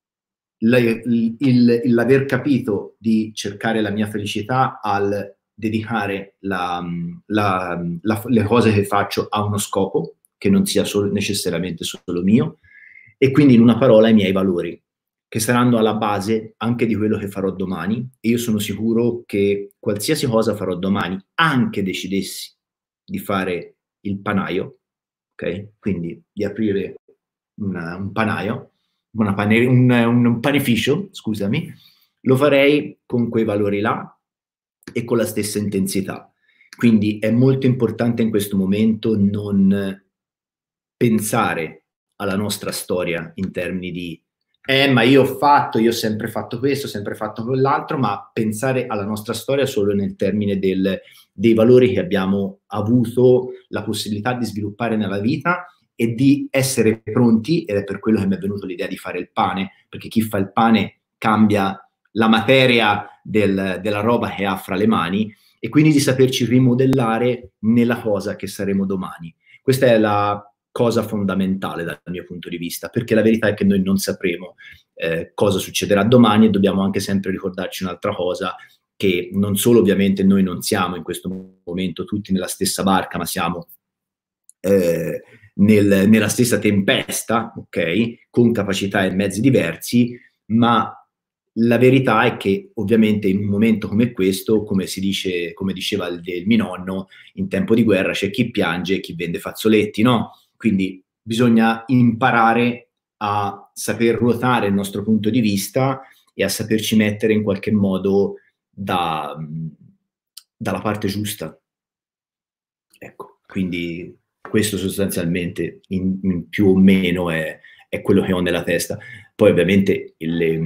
l'aver capito di cercare la mia felicità al dedicare le cose che faccio a uno scopo, che non sia necessariamente solo mio, e quindi in una parola i miei valori, che saranno alla base anche di quello che farò domani. E io sono sicuro che qualsiasi cosa farò domani, anche decidessi di fare il panaio, ok? Quindi di aprire un panaio, un panificio, scusami, lo farei con quei valori là e con la stessa intensità. Quindi è molto importante in questo momento non pensare alla nostra storia in termini di ma io ho sempre fatto questo, ho sempre fatto quell'altro, ma pensare alla nostra storia solo nel termine dei valori che abbiamo avuto la possibilità di sviluppare nella vita e di essere pronti, ed è per quello che mi è venuta l'idea di fare il pane, perché chi fa il pane cambia la materia della roba che ha fra le mani, e quindi di saperci rimodellare nella cosa che saremo domani. Questa è la cosa fondamentale dal mio punto di vista, perché la verità è che noi non sapremo cosa succederà domani, e dobbiamo anche sempre ricordarci un'altra cosa, che non solo ovviamente noi non siamo in questo momento tutti nella stessa barca, ma siamo nella stessa tempesta, ok? Con capacità e mezzi diversi, ma la verità è che ovviamente in un momento come questo, come si dice, come diceva il mio nonno, in tempo di guerra c'è chi piange e chi vende fazzoletti, no? Quindi bisogna imparare a saper ruotare il nostro punto di vista e a saperci mettere in qualche modo dalla parte giusta. Ecco, quindi questo sostanzialmente in più o meno è quello che ho nella testa. Poi ovviamente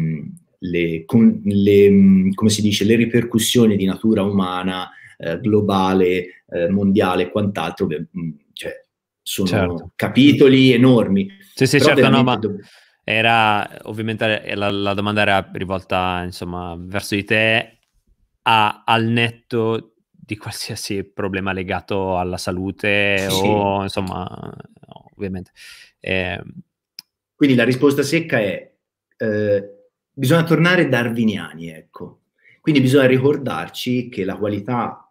come si dice, le ripercussioni di natura umana, globale, mondiale e quant'altro, cioè, sono capitoli enormi. Sì, certo, no, ma era ovviamente la domanda era rivolta, insomma, verso di te al netto di qualsiasi problema legato alla salute, sì, o insomma, no, ovviamente. Quindi la risposta secca è bisogna tornare darwiniani, ecco. Quindi bisogna ricordarci che la qualità,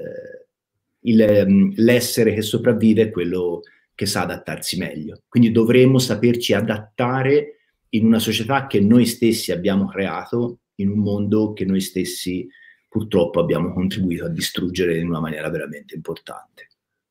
l'essere che sopravvive è quello che sa adattarsi meglio. Quindi dovremmo saperci adattare in una società che noi stessi abbiamo creato, in un mondo che noi stessi purtroppo abbiamo contribuito a distruggere in una maniera veramente importante.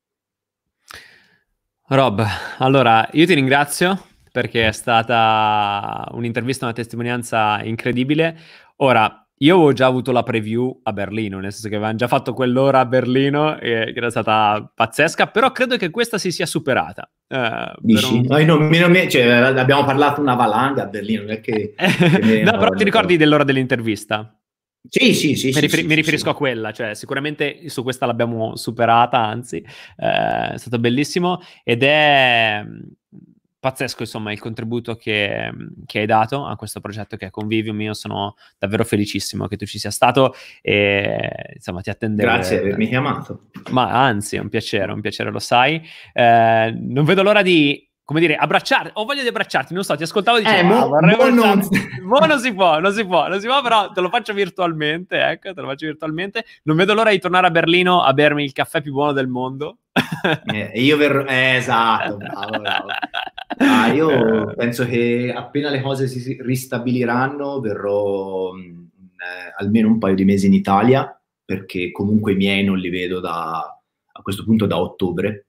Rob, allora io ti ringrazio perché è stata un'intervista, una testimonianza incredibile. Ora, io avevo già avuto la preview a Berlino, nel senso che avevamo già fatto quell'ora a Berlino, che era stata pazzesca, però credo che questa si sia superata. Dici? Cioè, abbiamo parlato una valanga a Berlino, non è che no, però ti ricordi dell'ora dell'intervista? Sì. Mi riferisco a quella, cioè sicuramente su questa l'abbiamo superata, anzi, è stato bellissimo ed è pazzesco, insomma, il contributo che hai dato a questo progetto che è Convivium. Io sono davvero felicissimo che tu ci sia stato e, insomma, ti attendevo. Grazie di avermi chiamato. Ma anzi, è un piacere, lo sai. Non vedo l'ora di, come dire, abbracciarti. Ho voglia di abbracciarti, non so, ti ascoltavo e dicevo, non si può, però te lo faccio virtualmente, ecco, Non vedo l'ora di tornare a Berlino a bermi il caffè più buono del mondo. Io verrò, esatto, bravo. Io penso che appena le cose si ristabiliranno verrò almeno un paio di mesi in Italia, perché comunque i miei non li vedo a questo punto da ottobre.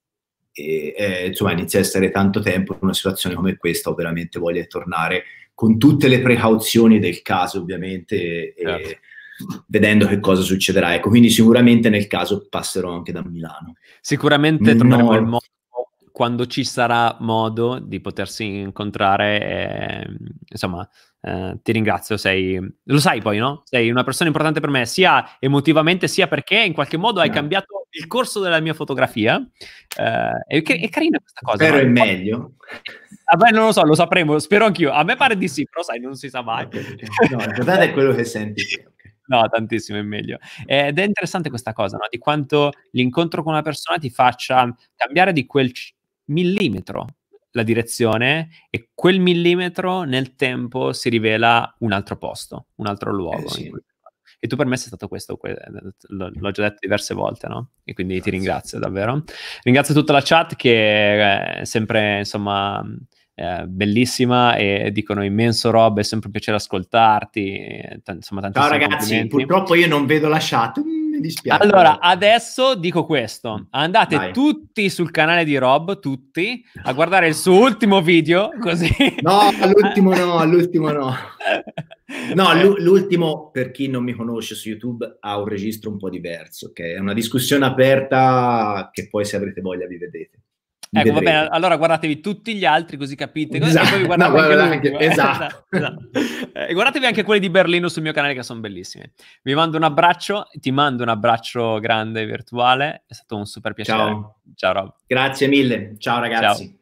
E insomma inizia a essere tanto tempo in una situazione come questa. Ho veramente voglia di tornare con tutte le precauzioni del caso, ovviamente, e vedendo che cosa succederà. Ecco, quindi sicuramente nel caso passerò anche da Milano. Sicuramente troveremo il modo, quando ci sarà modo, di potersi incontrare. Insomma, ti ringrazio, lo sai poi, no? Sei una persona importante per me, sia emotivamente, sia perché in qualche modo hai cambiato il corso della mia fotografia. È carina questa cosa. Spero è meglio. Vabbè, non lo so, lo sapremo, spero anch'io. A me pare di sì, però sai, non si sa mai. No, l'importante è quello che senti. No, tantissimo, è meglio. Ed è interessante questa cosa, no? Di quanto l'incontro con una persona ti faccia cambiare di quel millimetro la direzione, e quel millimetro nel tempo si rivela un altro posto, un altro luogo. Sì. E tu per me sei stato questo, l'ho già detto diverse volte, no? E quindi ti ringrazio davvero. Ringrazio tutta la chat che è sempre, insomma, bellissima, e dicono immenso Rob, è sempre un piacere ascoltarti, insomma, ciao ragazzi, purtroppo io non vedo la chat, mi dispiace. Allora, adesso dico questo: andate tutti sul canale di Rob, tutti, a guardare il suo ultimo video, così. No, all'ultimo no. No, l'ultimo, per chi non mi conosce su YouTube, ha un registro un po' diverso, ok? È una discussione aperta che poi, se avrete voglia, vi vedete. Ecco, va bene, allora guardatevi tutti gli altri così capite. Esatto. E poi vi guardate Esatto. E guardatevi anche quelli di Berlino sul mio canale che sono bellissimi. Vi mando un abbraccio, ti mando un abbraccio grande virtuale, è stato un super piacere. Ciao. Ciao Rob. Grazie mille, ciao ragazzi. Ciao.